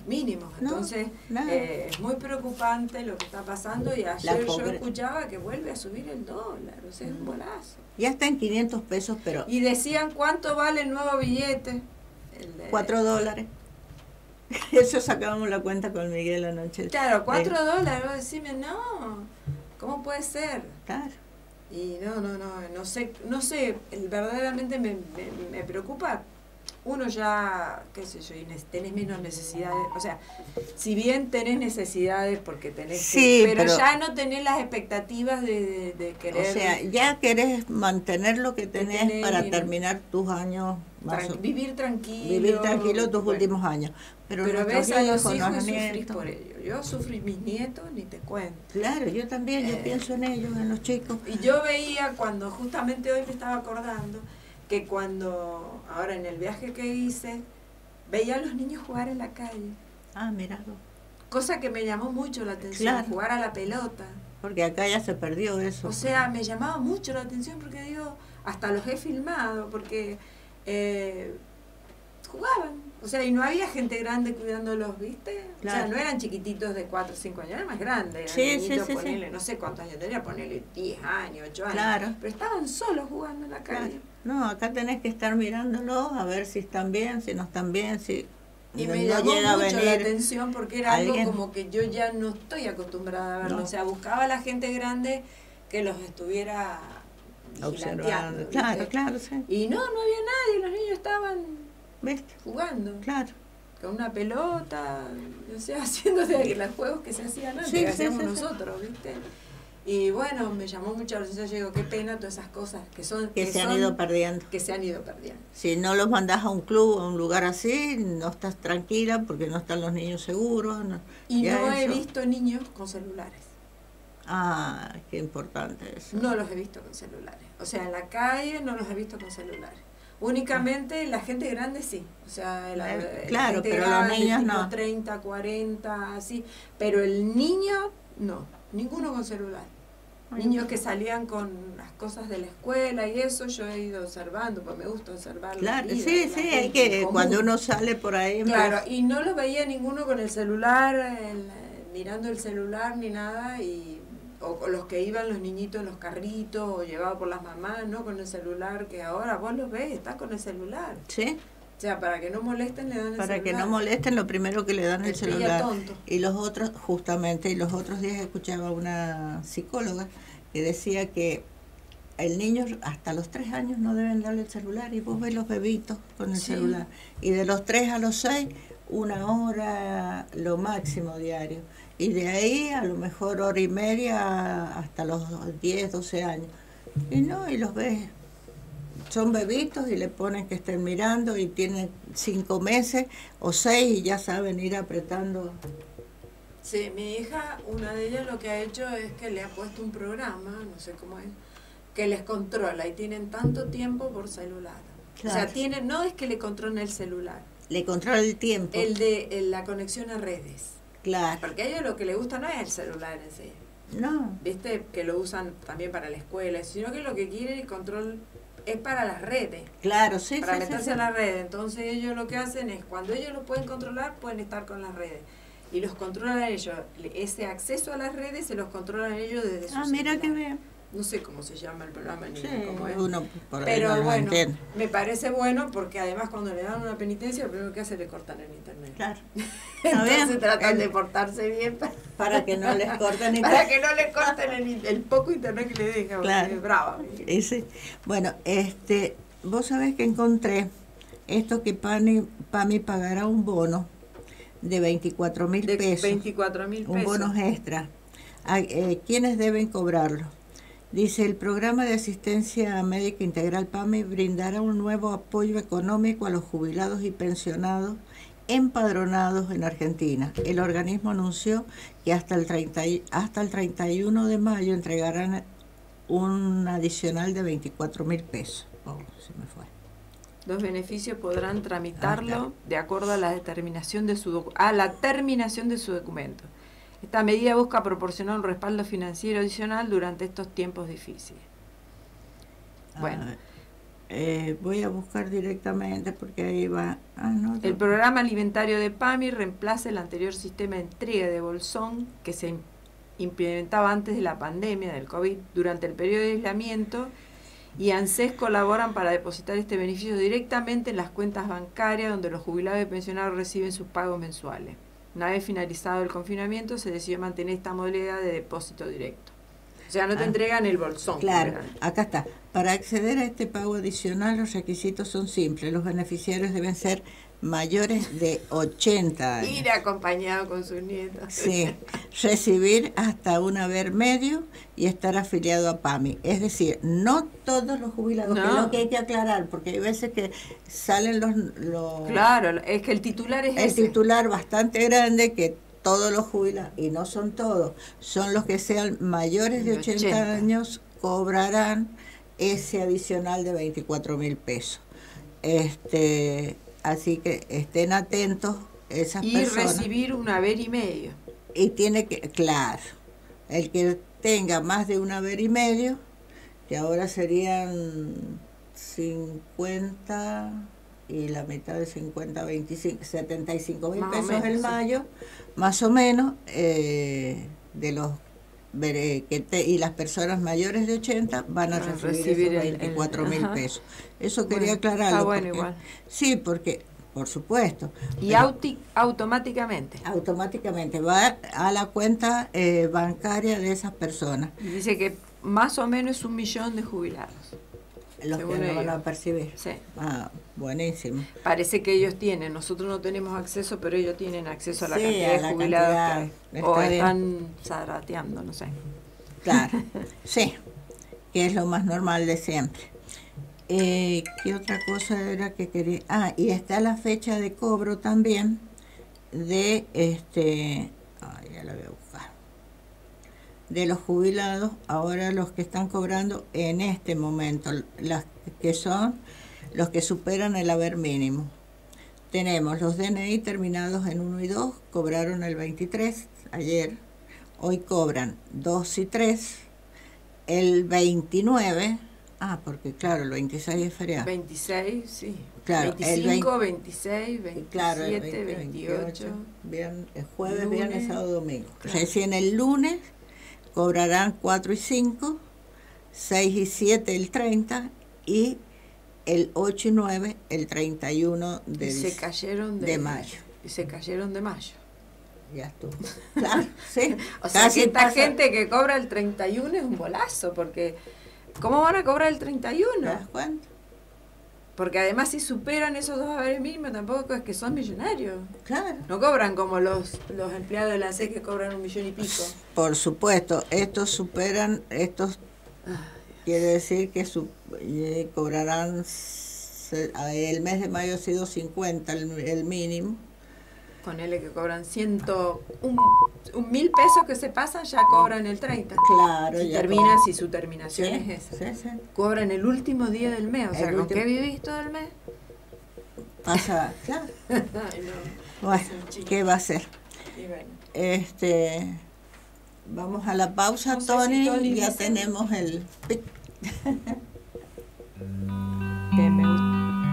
[SPEAKER 5] mínimos.
[SPEAKER 4] No,
[SPEAKER 5] Entonces,
[SPEAKER 4] nada.
[SPEAKER 5] eh, es muy preocupante lo que está pasando y
[SPEAKER 4] La
[SPEAKER 5] ayer yo
[SPEAKER 4] pobre-
[SPEAKER 5] escuchaba que vuelve a subir el dólar, o sea, es un bolazo.
[SPEAKER 4] Ya está en quinientos pesos, pero
[SPEAKER 5] Y decían, ¿cuánto vale el nuevo billete? El de-
[SPEAKER 4] cuatro dólares. Eso sacábamos la cuenta con Miguel anoche.
[SPEAKER 5] Claro, cuatro
[SPEAKER 4] Eh,
[SPEAKER 5] dólares. Vos decime, no, ¿cómo puede ser?
[SPEAKER 4] Claro.
[SPEAKER 5] Y no, no, no, no sé, no sé, el- verdaderamente me, me, me preocupa. Uno ya, qué sé yo, y ne- tenés menos necesidades, o sea, si bien tenés necesidades porque tenés
[SPEAKER 4] Sí,
[SPEAKER 5] que, pero,
[SPEAKER 4] pero-
[SPEAKER 5] ya no tenés las expectativas de, de, de querer
[SPEAKER 4] O sea, ya querés mantener lo que tenés
[SPEAKER 5] tenés
[SPEAKER 4] para
[SPEAKER 5] y-
[SPEAKER 4] terminar tus años, más
[SPEAKER 5] tran-
[SPEAKER 4] o-
[SPEAKER 5] vivir tranquilo.
[SPEAKER 4] vivir tranquilo tus
[SPEAKER 5] bueno.
[SPEAKER 4] últimos años. Pero,
[SPEAKER 5] Pero
[SPEAKER 4] nuestros
[SPEAKER 5] ves a los hijos
[SPEAKER 4] nuestros
[SPEAKER 5] y sufrís
[SPEAKER 4] nietos-
[SPEAKER 5] por ellos. Yo sufrí mis nietos, ni te cuento.
[SPEAKER 4] Claro, yo también, yo
[SPEAKER 5] Eh.
[SPEAKER 4] pienso en ellos, en los chicos.
[SPEAKER 5] Y yo veía cuando, justamente hoy me estaba acordando, que cuando, ahora en el viaje que hice, veía a los niños jugar en la calle.
[SPEAKER 4] Ah, mira, vos.
[SPEAKER 5] Cosa que me llamó mucho la atención,
[SPEAKER 4] Claro.
[SPEAKER 5] jugar a la pelota.
[SPEAKER 4] Porque acá ya se perdió eso.
[SPEAKER 5] O sea, me llamaba mucho la atención porque digo, hasta los he filmado, porque eh, jugaban. O sea, y no había gente grande cuidándolos, ¿viste? O sea,
[SPEAKER 4] Claro.
[SPEAKER 5] no eran chiquititos de cuatro o cinco años, eran más grandes. Eran
[SPEAKER 4] Sí, sí,
[SPEAKER 5] niñitos,
[SPEAKER 4] sí, sí.
[SPEAKER 5] ponele, no sé cuántos años tenía, ponerle diez años, ocho años.
[SPEAKER 4] Claro.
[SPEAKER 5] Pero estaban solos jugando en la
[SPEAKER 4] Claro.
[SPEAKER 5] calle.
[SPEAKER 4] No, acá tenés que estar mirándolos a ver si están bien, si no están bien, si
[SPEAKER 5] Y
[SPEAKER 4] no
[SPEAKER 5] me llamó
[SPEAKER 4] llega a
[SPEAKER 5] mucho la
[SPEAKER 4] venir.
[SPEAKER 5] atención porque era algo
[SPEAKER 4] alguien.
[SPEAKER 5] como que yo ya no estoy acostumbrada a verlo.
[SPEAKER 4] No.
[SPEAKER 5] O sea, buscaba a la gente grande que los estuviera
[SPEAKER 4] Observando.
[SPEAKER 5] vigilanteando,
[SPEAKER 4] Claro,
[SPEAKER 5] ¿viste?
[SPEAKER 4] claro, sí.
[SPEAKER 5] Y no, no había nadie, los niños estaban
[SPEAKER 4] ¿Viste?
[SPEAKER 5] jugando
[SPEAKER 4] Claro.
[SPEAKER 5] con una pelota, o sea, haciendo de los juegos que se hacían antes,
[SPEAKER 4] Sí,
[SPEAKER 5] que
[SPEAKER 4] sí,
[SPEAKER 5] hacíamos
[SPEAKER 4] sí, sí.
[SPEAKER 5] nosotros, ¿viste? Y bueno, me llamó mucho la atención, yo digo, qué pena todas esas cosas que son
[SPEAKER 4] Que se han
[SPEAKER 5] son-
[SPEAKER 4] ido perdiendo.
[SPEAKER 5] que se han ido perdiendo.
[SPEAKER 4] Si no los mandás a un club, a un lugar así, no estás tranquila porque no están los niños seguros. No.
[SPEAKER 5] Y
[SPEAKER 4] Ya
[SPEAKER 5] no he
[SPEAKER 4] eso-
[SPEAKER 5] visto niños con celulares.
[SPEAKER 4] Ah, qué importante eso.
[SPEAKER 5] No los he visto con celulares. O sea, en la calle no los he visto con celulares. Únicamente la gente grande sí. O sea, la,
[SPEAKER 4] Eh,
[SPEAKER 5] la
[SPEAKER 4] claro,
[SPEAKER 5] gente
[SPEAKER 4] pero los
[SPEAKER 5] grande,
[SPEAKER 4] niños
[SPEAKER 5] tipo
[SPEAKER 4] no.
[SPEAKER 5] treinta, cuarenta, así. Pero el niño, no. Ninguno con celular.
[SPEAKER 4] Ay,
[SPEAKER 5] Niños
[SPEAKER 4] no.
[SPEAKER 5] que salían con las cosas de la escuela y eso yo he ido observando, pues me gusta observar. la
[SPEAKER 4] Claro,
[SPEAKER 5] vida
[SPEAKER 4] sí,
[SPEAKER 5] de la
[SPEAKER 4] sí,
[SPEAKER 5] gente
[SPEAKER 4] hay que,
[SPEAKER 5] común.
[SPEAKER 4] cuando uno sale por ahí,
[SPEAKER 5] Claro,
[SPEAKER 4] pues,
[SPEAKER 5] y no los veía ninguno con el celular, el- mirando el celular ni nada, y o, o los que iban los niñitos en los carritos, o llevados por las mamás, ¿no? Con el celular, que ahora vos los ves, estás con el celular.
[SPEAKER 4] sí,
[SPEAKER 5] O sea, para que no molesten le dan el celular.
[SPEAKER 4] para que no molesten, lo primero que le dan el
[SPEAKER 5] Te pilla
[SPEAKER 4] celular.
[SPEAKER 5] tonto.
[SPEAKER 4] Y los otros, justamente, y los otros días escuchaba a una psicóloga que decía que el niño hasta los tres años no deben darle el celular, y vos ves los bebitos con el
[SPEAKER 5] Sí.
[SPEAKER 4] celular. Y de los tres a los seis, una hora lo máximo diario. Y de ahí a lo mejor hora y media hasta los diez, doce años. Y no, y los ves, son bebitos y le ponen que estén mirando y tienen cinco meses o seis y ya saben ir apretando.
[SPEAKER 5] Sí, mi hija, una de ellas lo que ha hecho es que le ha puesto un programa, no sé cómo es, que les controla y tienen tanto tiempo por celular. O sea,
[SPEAKER 4] Claro.
[SPEAKER 5] tienen, no es que le controlen el celular,
[SPEAKER 4] Le controla el tiempo.
[SPEAKER 5] el de el- la conexión a redes.
[SPEAKER 4] Claro.
[SPEAKER 5] Porque a ellos lo que les gusta no es el celular en sí,
[SPEAKER 4] No,
[SPEAKER 5] ¿viste? Que lo usan también para la escuela, sino que lo que quieren el control es para las redes,
[SPEAKER 4] claro, sí,
[SPEAKER 5] para
[SPEAKER 4] sí, sí,
[SPEAKER 5] meterse
[SPEAKER 4] sí.
[SPEAKER 5] a las redes. Entonces ellos lo que hacen es, cuando ellos lo pueden controlar, pueden estar con las redes. Y los controlan ellos. Le- Ese acceso a las redes se los controlan ellos desde su
[SPEAKER 4] Ah, mira
[SPEAKER 5] celular.
[SPEAKER 4] qué bien.
[SPEAKER 5] No sé cómo se llama el programa ni
[SPEAKER 4] Sí,
[SPEAKER 5] cómo es.
[SPEAKER 4] uno por ahí
[SPEAKER 5] Pero
[SPEAKER 4] no lo
[SPEAKER 5] bueno,
[SPEAKER 4] entiende.
[SPEAKER 5] me parece bueno porque además cuando le dan una penitencia, lo primero que hace es le cortan el internet.
[SPEAKER 4] Claro. Está
[SPEAKER 5] Entonces
[SPEAKER 4] bien.
[SPEAKER 5] tratan
[SPEAKER 4] El-
[SPEAKER 5] de portarse bien para,
[SPEAKER 4] Para que no les corten el
[SPEAKER 5] para que no le corten el, in- el poco internet que le dejan.
[SPEAKER 4] Claro.
[SPEAKER 5] Porque es brava.
[SPEAKER 4] Y sí. Bueno, este, vos sabés que encontré esto que Pani, Pami pagará un bono de veinticuatro mil
[SPEAKER 5] De
[SPEAKER 4] pesos.
[SPEAKER 5] veinticuatro mil pesos.
[SPEAKER 4] Un bono extra. ¿A, eh, ¿Quiénes deben cobrarlo? Dice, el programa de asistencia médica integral PAMI brindará un nuevo apoyo económico a los jubilados y pensionados empadronados en Argentina. El organismo anunció que hasta el, treinta, y- hasta el treinta y uno de mayo entregarán un adicional de veinticuatro mil pesos. Oh, se me fue.
[SPEAKER 5] Los beneficios podrán tramitarlo
[SPEAKER 4] Ah, claro.
[SPEAKER 5] de acuerdo a la determinación de su docu- a la terminación de su documento. Esta medida busca proporcionar un respaldo financiero adicional durante estos tiempos difíciles. Bueno,
[SPEAKER 4] Ah, Eh, voy a buscar directamente porque ahí va. Ah, no,
[SPEAKER 5] El programa alimentario de PAMI reemplaza el anterior sistema de entrega de bolsón que se implementaba antes de la pandemia del COVID durante el periodo de aislamiento, y ANSES colaboran para depositar este beneficio directamente en las cuentas bancarias donde los jubilados y pensionados reciben sus pagos mensuales. Una vez finalizado el confinamiento, se decidió mantener esta modalidad de depósito directo. O sea, no te ah, entregan el bolsón.
[SPEAKER 4] Claro, acá está. Para acceder a este pago adicional, los requisitos son simples. Los beneficiarios deben ser mayores de ochenta años.
[SPEAKER 5] Ir acompañado con sus nietos.
[SPEAKER 4] Sí. Recibir hasta un haber medio y estar afiliado a PAMI. Es decir, no todos los jubilados, no. Que es lo que hay que aclarar, porque hay veces que salen los... los
[SPEAKER 5] claro, es que el titular es
[SPEAKER 4] El
[SPEAKER 5] ese.
[SPEAKER 4] titular bastante grande que... todos los jubilados, y no son todos, son los que sean mayores de ochenta años, cobrarán ese adicional de veinticuatro mil pesos. Este, así que estén atentos esas
[SPEAKER 5] y
[SPEAKER 4] personas.
[SPEAKER 5] Y recibir un haber y medio.
[SPEAKER 4] Y tiene que, claro, el que tenga más de un haber y medio, que ahora serían cincuenta... y la mitad de cincuenta, veinticinco, setenta y cinco mil pesos menos, en mayo, sí. Más o menos, eh, de los veré, que te, y las personas mayores de ochenta van a ah, recibir, recibir esos veinticuatro mil pesos. Eso bueno, quería aclararlo.
[SPEAKER 5] Está bueno
[SPEAKER 4] porque,
[SPEAKER 5] igual.
[SPEAKER 4] Sí, porque, por supuesto.
[SPEAKER 5] Y auti, automáticamente.
[SPEAKER 4] Automáticamente, va a la cuenta eh, bancaria de esas personas.
[SPEAKER 5] Y dice que más o menos es un millón de jubilados.
[SPEAKER 4] Los que no van a percibir.
[SPEAKER 5] Sí.
[SPEAKER 4] Ah, buenísimo.
[SPEAKER 5] Parece que ellos tienen, nosotros no tenemos acceso, pero ellos tienen acceso a la
[SPEAKER 4] sí,
[SPEAKER 5] cantidad
[SPEAKER 4] a
[SPEAKER 5] de
[SPEAKER 4] la
[SPEAKER 5] jubilados
[SPEAKER 4] cantidad,
[SPEAKER 5] que hay. O están zarateando, no sé.
[SPEAKER 4] Claro, sí, que es lo más normal de siempre. Eh, ¿Qué otra cosa era que quería? Ah, y está la fecha de cobro también de este... Ah, ya la voy a buscar. De los jubilados, ahora los que están cobrando en este momento, las que son los que superan el haber mínimo. Tenemos los D N I terminados en uno y dos, cobraron el veintitrés ayer, hoy cobran dos y tres, el veintinueve, ah, porque claro, el veintiséis es feriado.
[SPEAKER 5] veintiséis, sí.
[SPEAKER 4] Claro,
[SPEAKER 5] veinticinco,
[SPEAKER 4] el
[SPEAKER 5] veintiséis, veintisiete,
[SPEAKER 4] claro, el veinte,
[SPEAKER 5] veintiocho,
[SPEAKER 4] veintiocho, viernes, jueves,
[SPEAKER 5] lunes,
[SPEAKER 4] viernes, sábado, domingo.
[SPEAKER 5] Claro.
[SPEAKER 4] Recién el lunes cobrarán cuatro y cinco, seis y siete el treinta y el ocho y nueve el treinta y uno de,
[SPEAKER 5] y se cayeron de,
[SPEAKER 4] de mayo.
[SPEAKER 5] Y se cayeron de mayo.
[SPEAKER 4] Ya estuvo. Claro, sí.
[SPEAKER 5] O sea, que esta pasa. Gente que cobra el treinta y uno es un bolazo, porque ¿cómo van a cobrar el treinta y uno?
[SPEAKER 4] ¿Te das cuenta?
[SPEAKER 5] Porque además si superan esos dos haberes mínimos tampoco es que son millonarios.
[SPEAKER 4] Claro.
[SPEAKER 5] No cobran como los, los empleados de la C que cobran un millón y pico.
[SPEAKER 4] Por supuesto, estos superan, estos ah, quiere decir que su, eh, cobrarán, se, el mes de mayo ha sido cincuenta el, el mínimo.
[SPEAKER 5] Ponele que cobran ciento, un, un mil pesos que se pasan, ya cobran el treinta.
[SPEAKER 4] Claro.
[SPEAKER 5] Si termina, si su terminación
[SPEAKER 4] sí,
[SPEAKER 5] es esa.
[SPEAKER 4] Sí, sí.
[SPEAKER 5] Cobran el último día del mes. O sea,
[SPEAKER 4] el
[SPEAKER 5] ¿con
[SPEAKER 4] último...
[SPEAKER 5] qué vivís todo el mes?
[SPEAKER 4] Pasa, claro.
[SPEAKER 5] Ay, no.
[SPEAKER 4] Bueno, ¿qué va a ser?
[SPEAKER 5] Bueno.
[SPEAKER 4] Este, vamos a la pausa,
[SPEAKER 5] no sé
[SPEAKER 4] Tony,
[SPEAKER 5] si Tony
[SPEAKER 4] ya
[SPEAKER 5] dice...
[SPEAKER 4] tenemos el pic.
[SPEAKER 5] Que me gusta.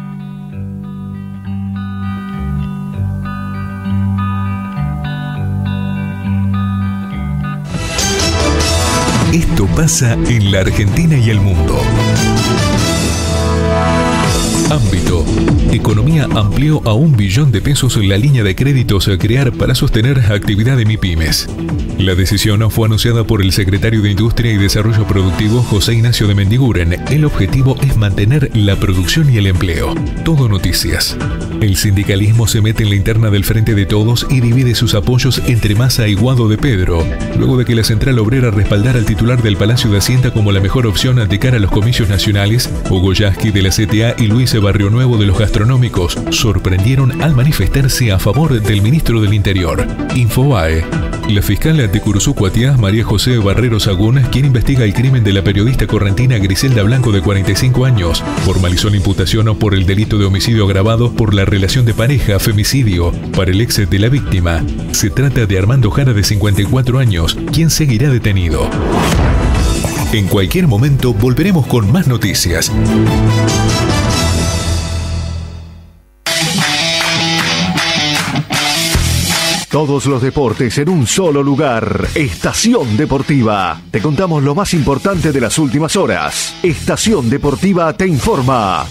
[SPEAKER 6] Esto pasa en la Argentina y el mundo. Ámbito. Economía amplió a un billón de pesos la línea de créditos a crear para sostener actividad de MIPYMES. La decisión fue anunciada por el secretario de Industria y Desarrollo Productivo, José Ignacio de Mendiguren. El objetivo es mantener la producción y el empleo. Todo noticias. El sindicalismo se mete en la interna del Frente de Todos y divide sus apoyos entre Massa y Guado de Pedro, luego de que la Central Obrera respaldara al titular del Palacio de Hacienda como la mejor opción de cara a los comicios nacionales. Hugo Yasky de la C T A y Luis Barrio Nuevo de los Gastronómicos sorprendieron al manifestarse a favor del ministro del Interior. Infobae. La fiscal de Curuzú Cuatiá, María José Barrero Sagún, quien investiga el crimen de la periodista correntina Griselda Blanco de cuarenta y cinco años, formalizó la imputación por el delito de homicidio agravado por la relación de pareja, femicidio, para el ex de la víctima. Se trata de Armando Jara de cincuenta y cuatro años, quien seguirá detenido. En cualquier momento volveremos con más noticias.
[SPEAKER 7] Todos los deportes en un solo lugar. Estación Deportiva. Te contamos lo más importante de las últimas horas. Estación Deportiva te informa.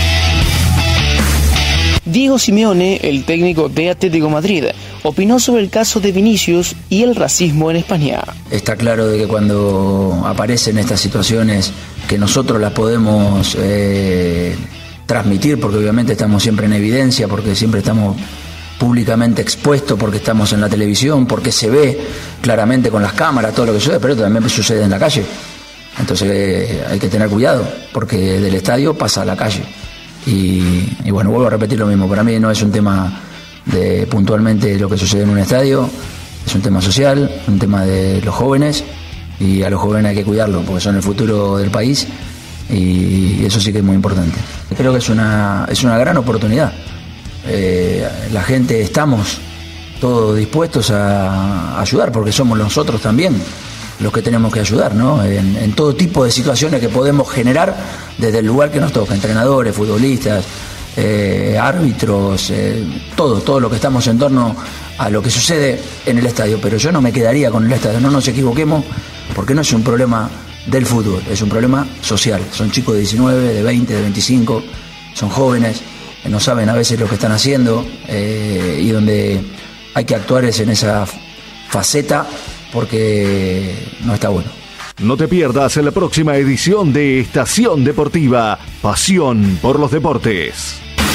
[SPEAKER 8] Diego Simeone, el técnico de Atlético Madrid, opinó sobre el caso de Vinicius y el racismo en España.
[SPEAKER 9] Está claro de que cuando aparecen estas situaciones que nosotros las podemos eh, transmitir, porque obviamente estamos siempre en evidencia, porque siempre estamos públicamente expuestos, porque estamos en la televisión, porque se ve claramente con las cámaras todo lo que sucede, pero también sucede en la calle. Entonces eh, hay que tener cuidado, porque del estadio pasa a la calle. Y, y bueno, vuelvo a repetir lo mismo, para mí no es un tema de puntualmente lo que sucede en un estadio, es un tema social, un tema de los jóvenes, y a los jóvenes hay que cuidarlos, porque son el futuro del país, y eso sí que es muy importante. Creo que es una, es una gran oportunidad. Eh, la gente estamos todos dispuestos a ayudar, porque somos nosotros también los que tenemos que ayudar, ¿no? En, en todo tipo de situaciones que podemos generar desde el lugar que nos toca, entrenadores, futbolistas, eh, árbitros, eh, todo, todo lo que estamos en torno a lo que sucede en el estadio. Pero yo no me quedaría con el estadio, no nos equivoquemos, porque no es un problema del fútbol, es un problema social. Son chicos de diecinueve, de veinte, de veinticinco, son jóvenes, no saben a veces lo que están haciendo, eh, y donde hay que actuar es en esa faceta, porque no está bueno.
[SPEAKER 7] No te pierdas en la próxima edición de Estación Deportiva, pasión por los deportes.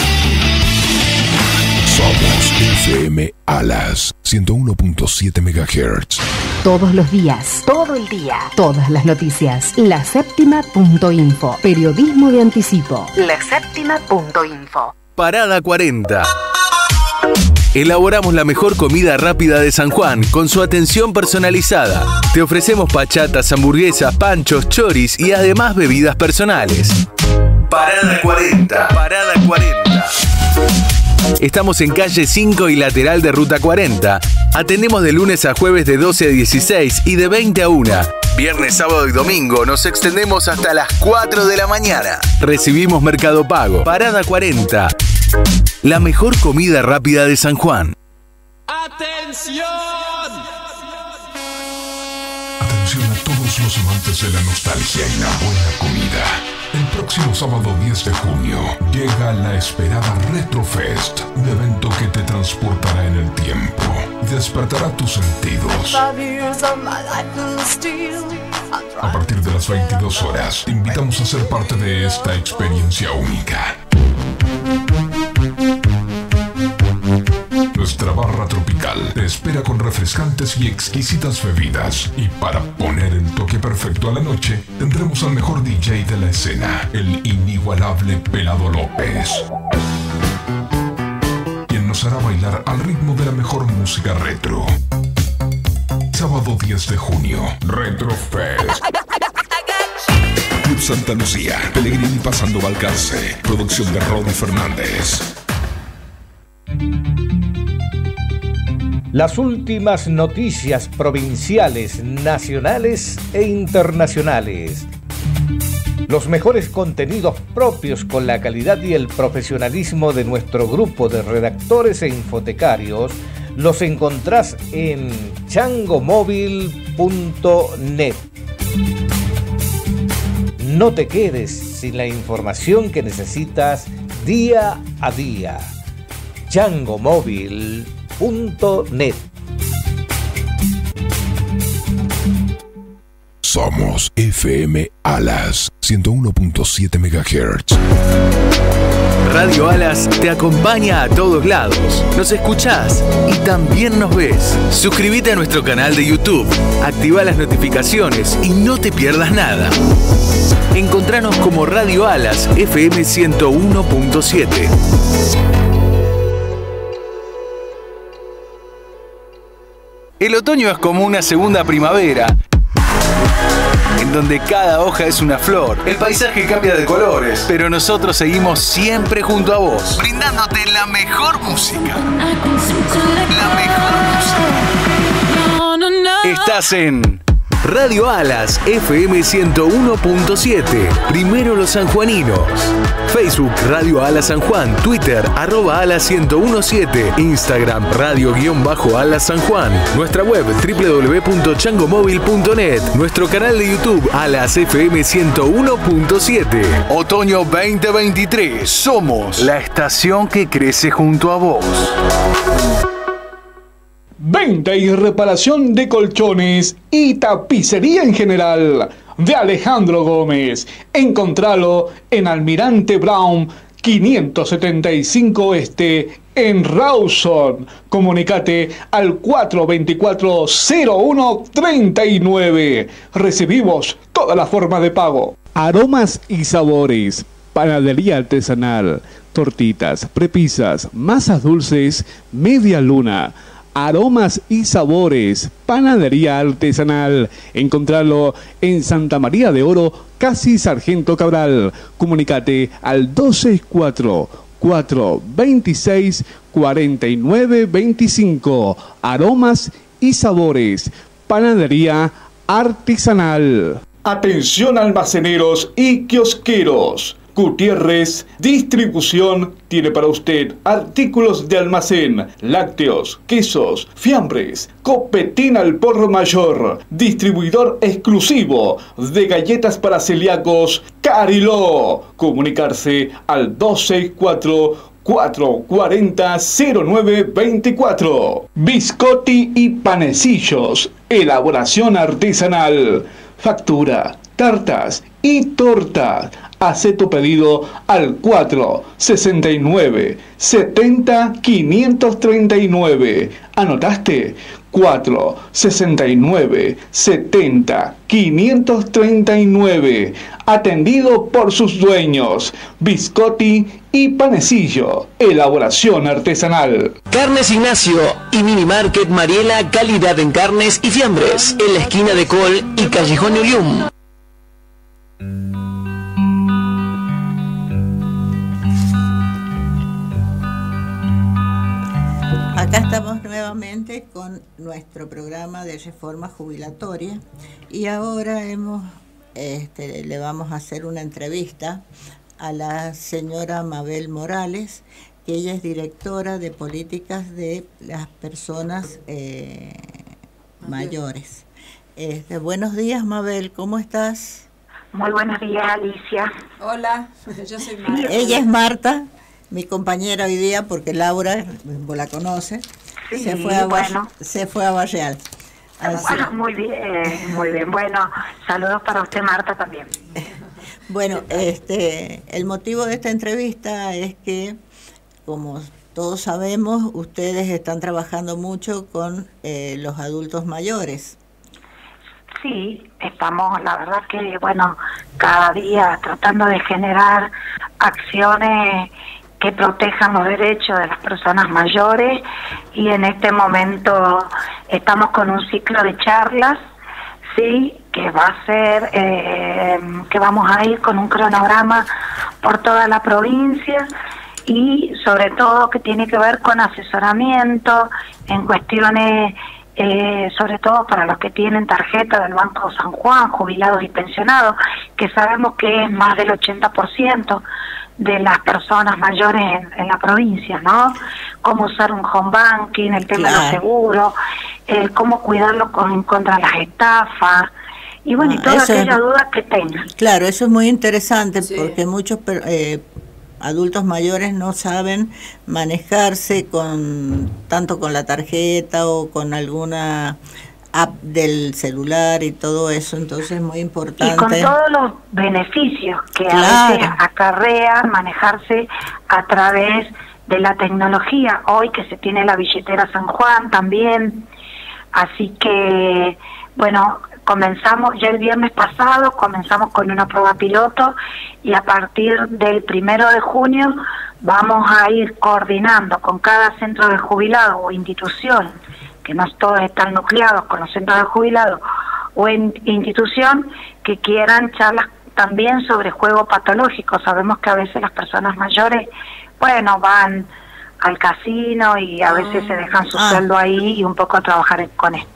[SPEAKER 10] Somos F M Alas, ciento uno punto siete megahertz.
[SPEAKER 11] Todos los días, todo el día, todas las noticias. La Séptima punto info. Periodismo de anticipo. La Séptima punto info.
[SPEAKER 12] Parada cuarenta. Elaboramos la mejor comida rápida de San Juan con su atención personalizada. Te ofrecemos pachatas, hamburguesas, panchos, choris y además bebidas personales. Parada cuarenta. Parada cuarenta. Estamos en calle cinco y lateral de ruta cuarenta. Atendemos de lunes a jueves de doce a dieciséis y de veinte a una. Viernes, sábado y domingo nos extendemos hasta las cuatro de la mañana. Recibimos Mercado Pago. Parada cuarenta. La mejor comida rápida de San Juan.
[SPEAKER 10] ¡Atención! Atención a todos los amantes de la nostalgia y la buena comida. El próximo sábado diez de junio llega la esperada Retrofest, un evento que te transportará en el tiempo y despertará tus sentidos. A partir de las veintidós horas, te invitamos a ser parte de esta experiencia única. Nuestra barra tropical te espera con refrescantes y exquisitas bebidas. Y para poner el toque perfecto a la noche, tendremos al mejor D J de la escena, el inigualable Pelado López, quien nos hará bailar al ritmo de la mejor música retro. Sábado diez de junio, Retrofest. Club Santa Lucía, Pellegrini pasando Balcarce, producción de Rodi Fernández.
[SPEAKER 13] Las últimas noticias provinciales, nacionales e internacionales. Los mejores contenidos propios con la calidad y el profesionalismo de nuestro grupo de redactores e infotecarios los encontrás en changomóvil punto net. No te quedes sin la información que necesitas día a día. changomóvil punto net.
[SPEAKER 10] Somos F M Alas, ciento uno punto siete megahertz.
[SPEAKER 12] Radio Alas te acompaña a todos lados. Nos escuchás y también nos ves. Suscríbete a nuestro canal de YouTube, activa las notificaciones y no te pierdas nada. Encontranos como Radio Alas F M ciento uno punto siete. El otoño es como una segunda primavera, en donde cada hoja es una flor. El paisaje cambia de colores, pero nosotros seguimos siempre junto a vos, brindándote la mejor música. La mejor música. Estás en Radio Alas F M ciento uno punto siete. Primero los sanjuaninos. Facebook Radio Alas San Juan. Twitter arroba Alas ciento diecisiete. Instagram Radio-Alas San Juan. Nuestra web doble u doble u doble u punto changomóvil punto net. Nuestro canal de YouTube Alas F M ciento uno punto siete. Otoño veinte veintitrés. Somos la estación que crece junto a vos.
[SPEAKER 2] Venta y reparación de colchones y tapicería en general de Alejandro Gómez. Encontralo en Almirante Brown quinientos setenta y cinco Este en Rawson. Comunicate al cuatro veinticuatro cero uno treinta y nueve. Recibimos todas las formas de pago. Aromas y sabores. Panadería artesanal. Tortitas, prepisas, masas dulces, media luna. Aromas y sabores, panadería artesanal. Encontrarlo en Santa María de Oro, casi Sargento Cabral. Comunicate al dos seis cuatro, cuatro veintiséis, cuarenta y nueve veinticinco. Aromas y sabores, panadería artesanal. Atención almaceneros y kiosqueros. Gutiérrez Distribución tiene para usted artículos de almacén, lácteos, quesos, fiambres, copetín al por mayor, distribuidor exclusivo de galletas para celíacos Cariló. Comunicarse al dos seis cuatro, cuatro cuarenta, cero nueve veinticuatro. Biscotti y panecillos, elaboración artesanal, factura, tartas y tortas. Hacé tu pedido al cuatro sesenta y nueve, setenta, quinientos treinta y nueve. ¿Anotaste? cuatro sesenta y nueve, setenta, quinientos treinta y nueve. Atendido por sus dueños. Biscotti y panecillo. Elaboración artesanal.
[SPEAKER 1] Carnes Ignacio y Mini Market Mariela, calidad en carnes y fiambres. En la esquina de Col y Callejón Ulium.
[SPEAKER 4] Acá estamos nuevamente con nuestro programa de reforma jubilatoria y ahora hemos, este, le vamos a hacer una entrevista a la señora Mabel Morales, que ella es directora de políticas de las personas eh, mayores. Este, buenos días, Mabel, ¿cómo estás?
[SPEAKER 14] Muy buenos días, Alicia.
[SPEAKER 5] Hola, yo soy Marta.
[SPEAKER 4] Ella es Marta, mi compañera hoy día, porque Laura, vos la conoce, sí, se fue a
[SPEAKER 14] bueno.
[SPEAKER 4] se fue a Barreal.
[SPEAKER 14] Bueno, muy bien, muy bien. Bueno, saludos para usted, Marta, también.
[SPEAKER 4] Bueno, este, el motivo de esta entrevista es que, como todos sabemos, ustedes están trabajando mucho con eh, los adultos mayores.
[SPEAKER 14] Sí, estamos, la verdad que, bueno, cada día tratando de generar acciones que protejan los derechos de las personas mayores, y en este momento estamos con un ciclo de charlas, sí, que va a ser, eh, que vamos a ir con un cronograma por toda la provincia, y sobre todo que tiene que ver con asesoramiento en cuestiones, eh, sobre todo para los que tienen tarjeta del Banco San Juan, jubilados y pensionados, que sabemos que es más del ochenta por ciento de las personas mayores en, en la provincia, ¿no? Cómo usar un home banking, el tema claro. de los seguros, eh, cómo cuidarlo con, contra las estafas, y bueno, ah, y todas aquellas es, dudas que tengan.
[SPEAKER 4] Claro, eso es muy interesante, sí. porque muchos eh, adultos mayores no saben manejarse con tanto con la tarjeta o con alguna app del celular y todo eso, entonces es muy importante.
[SPEAKER 14] Y con todos los beneficios que claro. a veces acarrea manejarse a través de la tecnología, hoy que se tiene la billetera San Juan también, así que, bueno, comenzamos, ya el viernes pasado, comenzamos con una prueba piloto, y a partir del primero de junio vamos a ir coordinando con cada centro de jubilado o institución, que no todos están nucleados con los centros de jubilados, o en institución que quieran charlas también sobre juego patológico. Sabemos que a veces las personas mayores, bueno, van al casino y a veces se dejan su ah. sueldo ahí, y un poco a trabajar con esto.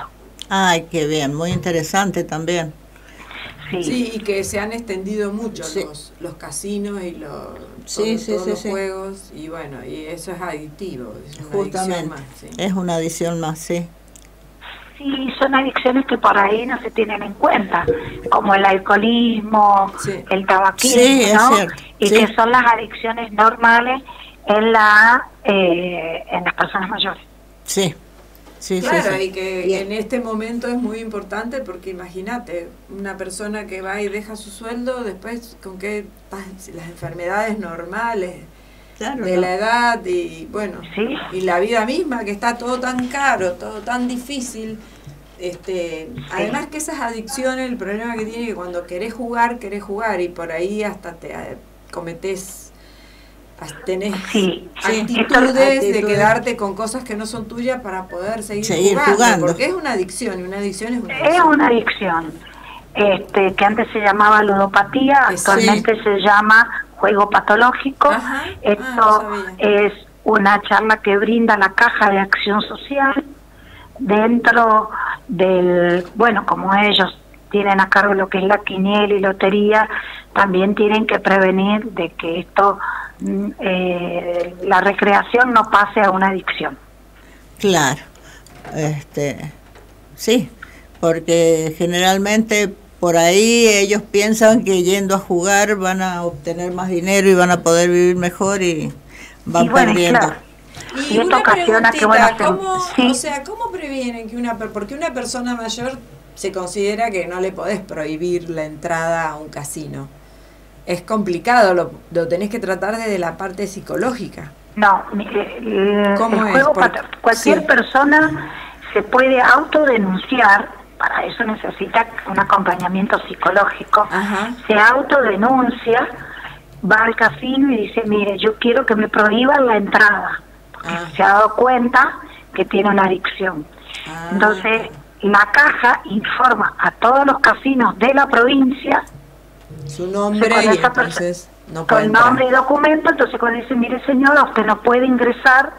[SPEAKER 4] Ay, qué bien, muy interesante también.
[SPEAKER 5] Sí. Sí, y que se han extendido mucho sí. los, los casinos y los,
[SPEAKER 4] sí,
[SPEAKER 5] todo,
[SPEAKER 4] sí,
[SPEAKER 5] todos
[SPEAKER 4] sí,
[SPEAKER 5] los
[SPEAKER 4] sí.
[SPEAKER 5] juegos, y bueno, y eso es adictivo, es una
[SPEAKER 4] Justamente,
[SPEAKER 5] adicción más. Sí.
[SPEAKER 4] Es una adicción más, sí.
[SPEAKER 14] Sí, son adicciones que por ahí no se tienen en cuenta, como el alcoholismo, sí. el tabaquismo,
[SPEAKER 4] sí,
[SPEAKER 14] ¿no?
[SPEAKER 4] Es cierto.
[SPEAKER 14] Y
[SPEAKER 4] sí.
[SPEAKER 14] que son las adicciones normales en la eh, en las personas mayores.
[SPEAKER 4] Sí. Sí,
[SPEAKER 5] claro,
[SPEAKER 4] sí, sí.
[SPEAKER 5] y que y en este momento es muy importante porque imagínate, una persona que va y deja su sueldo, después con qué las enfermedades normales claro, de no. la edad y bueno,
[SPEAKER 14] ¿sí?
[SPEAKER 5] y la vida misma, que está todo tan caro, todo tan difícil. Este, sí. Además que esas adicciones, el problema que tiene es que cuando querés jugar, querés jugar y por ahí hasta te cometés tenés
[SPEAKER 14] sí,
[SPEAKER 5] actitudes sí, de quedarte con cosas que no son tuyas para poder seguir,
[SPEAKER 4] seguir
[SPEAKER 5] jugando,
[SPEAKER 4] jugando,
[SPEAKER 5] porque es una adicción y una adicción es una adicción.
[SPEAKER 14] Es una adicción, este, que antes se llamaba ludopatía, sí. actualmente se llama juego patológico. Ajá. Esto ah, no es una charla que brinda la Caja de Acción Social dentro del, bueno, como ellos tienen a cargo lo que es la quiniela y lotería, también tienen que prevenir de que esto Eh, la recreación no pase a una adicción.
[SPEAKER 4] Claro, este, sí, porque generalmente por ahí ellos piensan que yendo a jugar van a obtener más dinero y van a poder vivir mejor y van y bueno, perdiendo.
[SPEAKER 5] Claro. Y, y una ocasiona que bueno, ¿cómo, ¿sí? o sea, ¿cómo previenen que una, porque una persona mayor se considera que no le podés prohibir la entrada a un casino? Es complicado, lo, lo tenés que tratar desde la parte psicológica.
[SPEAKER 14] No, el,
[SPEAKER 5] ¿Cómo
[SPEAKER 14] el
[SPEAKER 5] es?
[SPEAKER 14] juego
[SPEAKER 5] Por,
[SPEAKER 14] para, cualquier sí. persona se puede autodenunciar, para eso necesita un acompañamiento psicológico. Ajá. Se autodenuncia, va al casino y dice, mire, yo quiero que me prohíban la entrada, porque ah. se ha dado cuenta que tiene una adicción. Ah. Entonces, la caja informa a todos los casinos de la provincia
[SPEAKER 5] su nombre y entonces no puede
[SPEAKER 14] con nombre y documento. Entonces cuando dice, mire señora, usted no puede ingresar,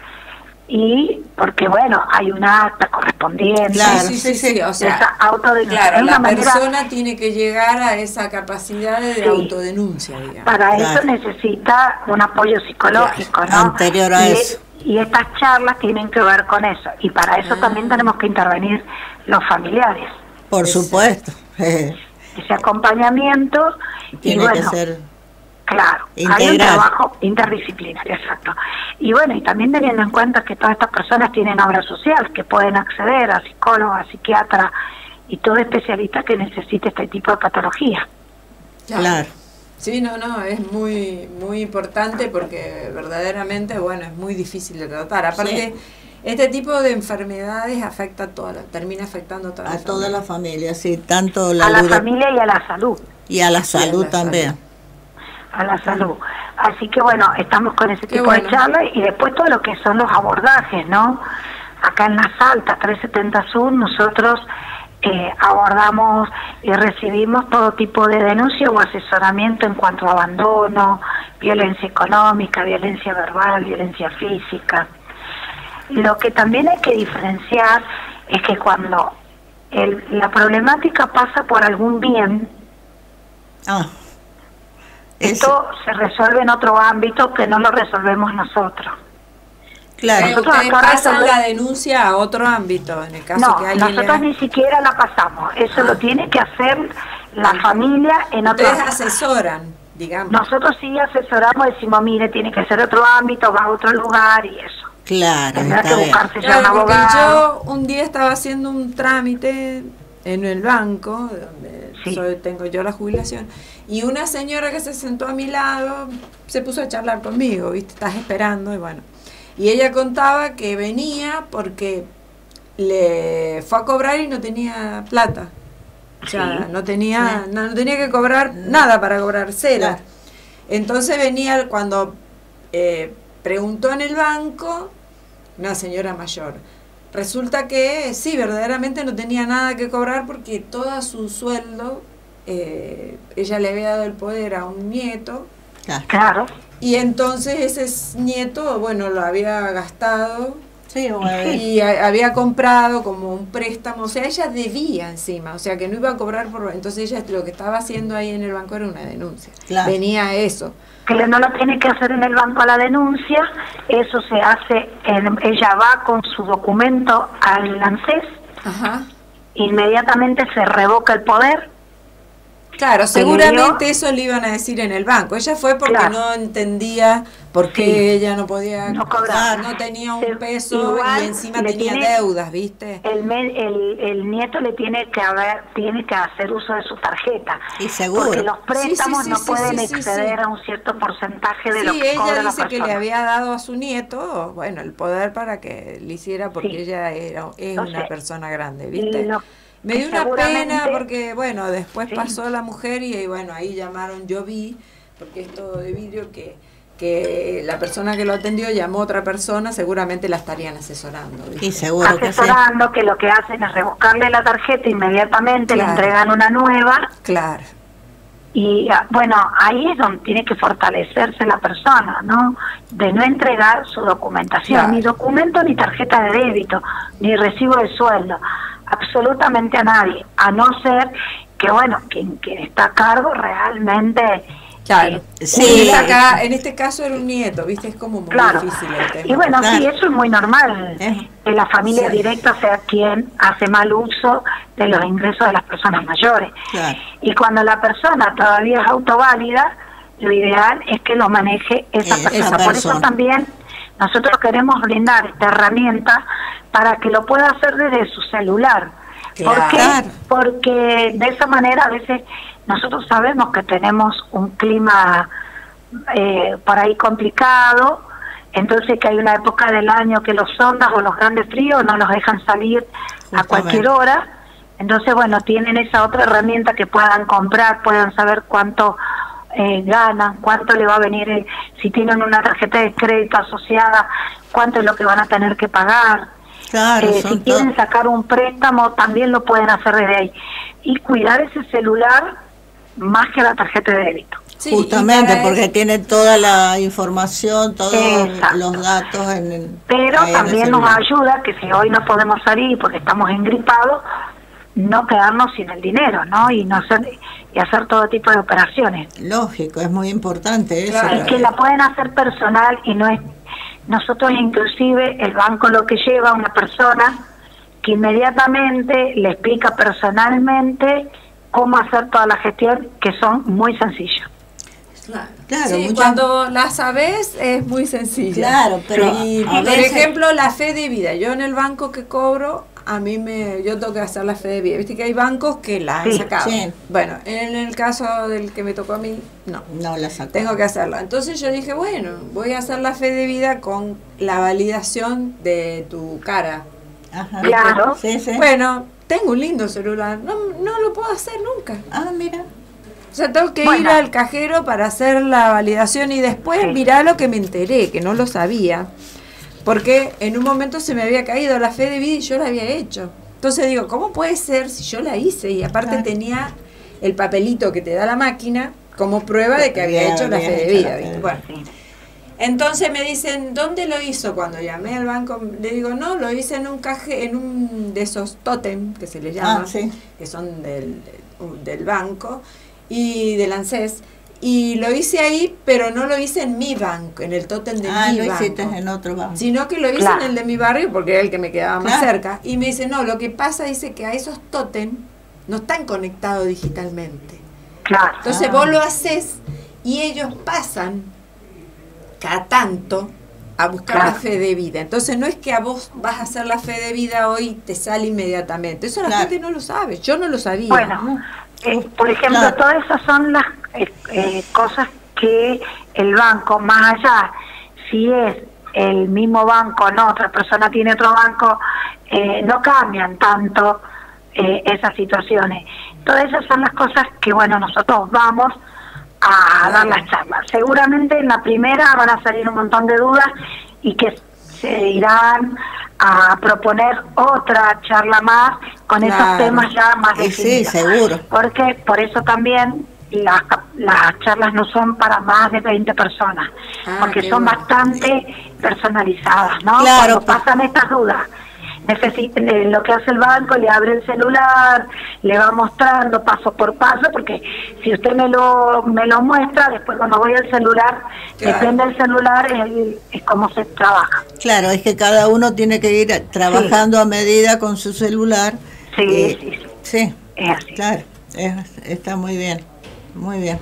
[SPEAKER 14] y porque bueno, hay una acta correspondiente.
[SPEAKER 5] Claro, sí, sí, sí, sí. O sea,
[SPEAKER 14] esa autodenuncia.
[SPEAKER 5] Claro, la
[SPEAKER 14] manera,
[SPEAKER 5] persona tiene que llegar a esa capacidad de sí, autodenuncia, digamos.
[SPEAKER 14] Para
[SPEAKER 5] claro.
[SPEAKER 14] eso necesita un apoyo psicológico, claro. ¿no?
[SPEAKER 4] Anterior a
[SPEAKER 14] y,
[SPEAKER 4] eso.
[SPEAKER 14] Y estas charlas tienen que ver con eso, y para eso ah. también tenemos que intervenir los familiares.
[SPEAKER 4] Por Exacto. supuesto.
[SPEAKER 14] Ese acompañamiento
[SPEAKER 4] tiene
[SPEAKER 14] y bueno,
[SPEAKER 4] que ser
[SPEAKER 14] claro,
[SPEAKER 4] integral.
[SPEAKER 14] Hay un trabajo interdisciplinario, exacto. Y bueno, y también teniendo en cuenta que todas estas personas tienen obra social, que pueden acceder a psicólogos, a psiquiatras y todo especialista que necesite este tipo de patología.
[SPEAKER 5] Claro. claro. Sí, no, no, es muy muy importante porque verdaderamente, bueno, es muy difícil de tratar. Aparte, sí. este tipo de enfermedades afecta a toda la, termina afectando a toda la
[SPEAKER 4] a
[SPEAKER 5] familia.
[SPEAKER 4] toda la familia, sí, tanto la
[SPEAKER 14] a la
[SPEAKER 4] ludo...
[SPEAKER 14] familia y a la salud.
[SPEAKER 4] Y a la salud a la también.
[SPEAKER 14] Salud. A la salud. Así que bueno, estamos con ese
[SPEAKER 5] Qué
[SPEAKER 14] tipo
[SPEAKER 5] bueno.
[SPEAKER 14] de charlas y después todo lo que son los abordajes, ¿no? Acá en Las Altas, trescientos setenta Sur, nosotros eh, abordamos y recibimos todo tipo de denuncia o asesoramiento en cuanto a abandono, violencia económica, violencia verbal, violencia física. Lo que también hay que diferenciar es que cuando el, la problemática pasa por algún bien,
[SPEAKER 4] ah,
[SPEAKER 14] esto se resuelve en otro ámbito que no lo resolvemos nosotros.
[SPEAKER 5] Claro, nosotros ustedes pasan resolver... la denuncia a otro ámbito, en el caso
[SPEAKER 14] no,
[SPEAKER 5] que alguien
[SPEAKER 14] nosotros
[SPEAKER 5] le...
[SPEAKER 14] ni siquiera la pasamos, eso ah. lo tiene que hacer la ah. familia en otro
[SPEAKER 5] ustedes
[SPEAKER 14] ámbito.
[SPEAKER 5] asesoran, digamos.
[SPEAKER 14] Nosotros sí asesoramos, decimos, mire, tiene que ser otro ámbito, va a otro lugar y eso.
[SPEAKER 4] Claro,
[SPEAKER 14] tendrá que buscarse
[SPEAKER 5] claro,
[SPEAKER 14] ya un
[SPEAKER 5] porque
[SPEAKER 14] abogado.
[SPEAKER 5] Yo un día estaba haciendo un trámite en el banco, donde sí. soy, tengo yo la jubilación, y una señora que se sentó a mi lado se puso a charlar conmigo, ¿viste? Estás esperando, y bueno. Y ella contaba que venía porque le fue a cobrar y no tenía plata. O sea, sí. no tenía sí. no, no tenía que cobrar nada para cobrar, cero. Claro. Entonces venía cuando eh, preguntó en el banco, una señora mayor. Resulta que sí, verdaderamente no tenía nada que cobrar porque todo su sueldo, eh, ella le había dado el poder a un nieto.
[SPEAKER 14] Claro.
[SPEAKER 5] Y entonces ese nieto, bueno, lo había gastado
[SPEAKER 4] Sí, bueno.
[SPEAKER 5] Y a, había comprado como un préstamo, o sea, ella debía encima, o sea, que no iba a cobrar por... Entonces ella lo que estaba haciendo ahí en el banco era una denuncia.
[SPEAKER 4] Claro.
[SPEAKER 5] Venía eso.
[SPEAKER 14] Que no lo tiene que hacer en el banco a la denuncia, eso se hace, en, ella va con su documento al ANSES,
[SPEAKER 5] Ajá.
[SPEAKER 14] inmediatamente se revoca el poder.
[SPEAKER 5] Claro, seguramente eso le iban a decir en el banco. Ella fue porque claro. no entendía por qué sí. ella no podía
[SPEAKER 14] no cobrar,
[SPEAKER 5] no tenía un peso y encima tenía tiene, deudas, ¿viste?
[SPEAKER 14] El, el el nieto le tiene que haber tiene que hacer uso de su tarjeta.
[SPEAKER 4] Y seguro.
[SPEAKER 14] Porque los préstamos
[SPEAKER 5] sí, sí, sí,
[SPEAKER 14] no
[SPEAKER 5] sí,
[SPEAKER 14] pueden
[SPEAKER 5] sí, sí,
[SPEAKER 14] exceder
[SPEAKER 5] sí.
[SPEAKER 14] a un cierto porcentaje de
[SPEAKER 5] sí,
[SPEAKER 14] lo que cobra la persona.
[SPEAKER 5] Sí, ella dice que le había dado a su nieto, bueno, el poder para que le hiciera porque sí. ella era es
[SPEAKER 14] Entonces,
[SPEAKER 5] una persona grande, ¿viste?
[SPEAKER 14] Lo,
[SPEAKER 5] Me dio una pena porque, bueno, después sí. pasó la mujer y, bueno, ahí llamaron, yo vi, porque es todo de vidrio, que, que la persona que lo atendió llamó a otra persona, seguramente la estarían asesorando. ¿viste?
[SPEAKER 4] Y seguro
[SPEAKER 14] asesorando,
[SPEAKER 4] que,
[SPEAKER 14] que lo que hacen es revocarle la tarjeta inmediatamente,
[SPEAKER 5] claro.
[SPEAKER 14] le entregan una nueva.
[SPEAKER 5] Claro.
[SPEAKER 14] Y, bueno, ahí es donde tiene que fortalecerse la persona, ¿no? De no entregar su documentación, claro. ni documento, ni tarjeta de débito, ni recibo de sueldo. Absolutamente a nadie, a no ser que, bueno, quien, quien está a cargo realmente...
[SPEAKER 5] Claro,
[SPEAKER 14] eh,
[SPEAKER 5] sí, acá, en este caso era un nieto, ¿viste? Es como muy
[SPEAKER 14] claro.
[SPEAKER 5] difícil el tema.
[SPEAKER 14] Y bueno,
[SPEAKER 4] claro.
[SPEAKER 14] sí, eso es muy normal, eh. que la familia sí. directa sea quien hace mal uso de los ingresos de las personas mayores.
[SPEAKER 4] Claro.
[SPEAKER 14] Y cuando la persona todavía es autoválida, lo ideal es que lo maneje esa
[SPEAKER 4] eh,
[SPEAKER 14] persona.
[SPEAKER 4] Esa
[SPEAKER 14] Por
[SPEAKER 4] persona.
[SPEAKER 14] eso también nosotros queremos brindar esta herramienta para que lo pueda hacer desde su celular.
[SPEAKER 5] Claro.
[SPEAKER 14] ¿Por qué? Porque de esa manera a veces nosotros sabemos que tenemos un clima eh, por ahí complicado, entonces que hay una época del año que los ondas o los grandes fríos no los dejan salir a cualquier hora, entonces bueno, tienen esa otra herramienta que puedan comprar, puedan saber cuánto eh, ganan, cuánto le va a venir, eh, si tienen una tarjeta de crédito asociada, cuánto es lo que van a tener que pagar.
[SPEAKER 4] Claro,
[SPEAKER 14] eh, si quieren sacar un préstamo también lo pueden hacer desde ahí y cuidar ese celular más que la tarjeta de débito.
[SPEAKER 4] Sí, justamente porque eso tiene toda la información, todos Exacto. los datos en el,
[SPEAKER 14] pero también nos ayuda que si hoy no podemos salir porque estamos engripados, no quedarnos sin el dinero, ¿no? Y no hacer, y hacer todo tipo de operaciones.
[SPEAKER 4] Lógico, es muy importante eso.
[SPEAKER 14] Claro. Y que la pueden hacer personal y no es... Nosotros inclusive el banco lo que lleva a una persona que inmediatamente le explica personalmente cómo hacer toda la gestión, que son muy sencillas.
[SPEAKER 5] Claro, claro sí, muchas... cuando la sabes es muy sencilla.
[SPEAKER 4] Claro, pero
[SPEAKER 5] y, por veces... ejemplo la fe de vida. Yo en el banco que cobro, a mí me, yo tengo que hacer la fe de vida. Viste que hay bancos que la han sí, sacado. Sí. Bueno, en el caso del que me tocó a mí, no.
[SPEAKER 4] No la sacó.
[SPEAKER 5] Tengo que hacerla. Entonces yo dije, bueno, voy a hacer la fe de vida con la validación de tu cara.
[SPEAKER 4] Ajá.
[SPEAKER 14] Claro.
[SPEAKER 4] Sí, sí.
[SPEAKER 5] Bueno, tengo un lindo celular. No, no lo puedo hacer nunca.
[SPEAKER 4] Ah, mira.
[SPEAKER 5] O sea, tengo que
[SPEAKER 14] bueno.
[SPEAKER 5] ir al cajero para hacer la validación y después sí. mirá lo que me enteré, que no lo sabía. Porque en un momento se me había caído la fe de vida y yo la había hecho. Entonces digo, ¿cómo puede ser si yo la hice? Y aparte claro. tenía el papelito que te da la máquina como prueba de que había hecho la fe de vida. ¿viste? Bueno, entonces me dicen, ¿dónde lo hizo? Cuando llamé al banco, le digo, no, lo hice en un caje, en un de esos tótem que se les llama,
[SPEAKER 4] ah, sí.
[SPEAKER 5] que son del, del banco y del ANSES. Y lo hice ahí, pero no lo hice en mi banco, en el tótem de
[SPEAKER 4] ah,
[SPEAKER 5] mi
[SPEAKER 4] lo
[SPEAKER 5] banco.
[SPEAKER 4] hiciste en otro banco.
[SPEAKER 5] Sino que lo hice claro. en el de mi barrio porque era el que me quedaba más claro. cerca. Y me dice, no, lo que pasa dice que a esos tótem no están conectados digitalmente.
[SPEAKER 14] Claro.
[SPEAKER 5] Entonces
[SPEAKER 4] ah.
[SPEAKER 5] vos lo haces y ellos pasan cada tanto a buscar claro. la fe de vida. Entonces no es que a vos vas a hacer la fe de vida hoy y te sale inmediatamente. Eso la claro. gente no lo sabe. Yo no lo sabía.
[SPEAKER 14] Bueno, eh, por ejemplo, claro. todas esas son las eh, eh, cosas que el banco, más allá, si es el mismo banco, no, otra persona tiene otro banco, eh, no cambian tanto eh, esas situaciones. Todas esas son las cosas que, bueno, nosotros vamos a dar las charlas. Seguramente en la primera van a salir un montón de dudas y que se irán a proponer otra charla más con claro. esos temas ya más definidos.
[SPEAKER 4] Sí, seguro.
[SPEAKER 14] Porque por eso también las, las charlas no son para más de veinte personas, ah, porque son bueno. bastante personalizadas, ¿no?
[SPEAKER 4] Claro,
[SPEAKER 14] Cuando pasan estas dudas, necesita, lo que hace el banco, le abre el celular, le va mostrando paso por paso, porque si usted me lo me lo muestra, después cuando voy al celular, claro. depende del celular, es, es cómo se trabaja.
[SPEAKER 4] Claro, es que cada uno tiene que ir trabajando sí. a medida con su celular.
[SPEAKER 14] Sí,
[SPEAKER 4] eh,
[SPEAKER 14] sí, sí.
[SPEAKER 4] Sí,
[SPEAKER 14] es así.
[SPEAKER 4] Claro, es, está muy bien, muy bien.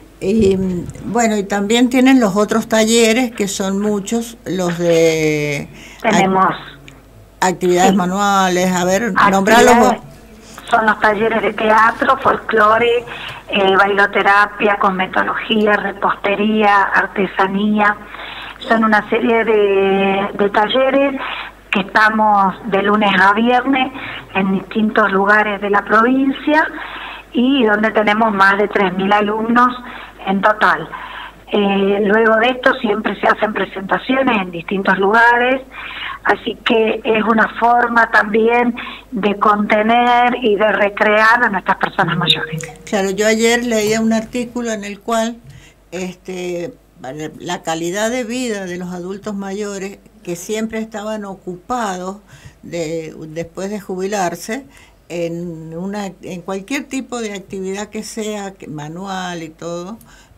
[SPEAKER 4] Y bueno, y también tienen los otros talleres, que son muchos, los de...
[SPEAKER 14] Tenemos...
[SPEAKER 4] Actividades sí. manuales, a ver, nombrarlos.
[SPEAKER 14] Son los talleres de teatro, folclore, eh, bailoterapia, cosmetología, repostería, artesanía. Son una serie de, de talleres que estamos de lunes a viernes en distintos lugares de la provincia y donde tenemos más de tres mil alumnos en total. Eh, luego de esto siempre se hacen presentaciones en distintos lugares, así que es una forma también de contener y de recrear a nuestras personas mayores.
[SPEAKER 4] Claro, yo ayer leía un artículo en el cual este, la calidad de vida de los adultos mayores que siempre estaban ocupados de, después de jubilarse en, una, en cualquier tipo de actividad que sea, que, manual y todo,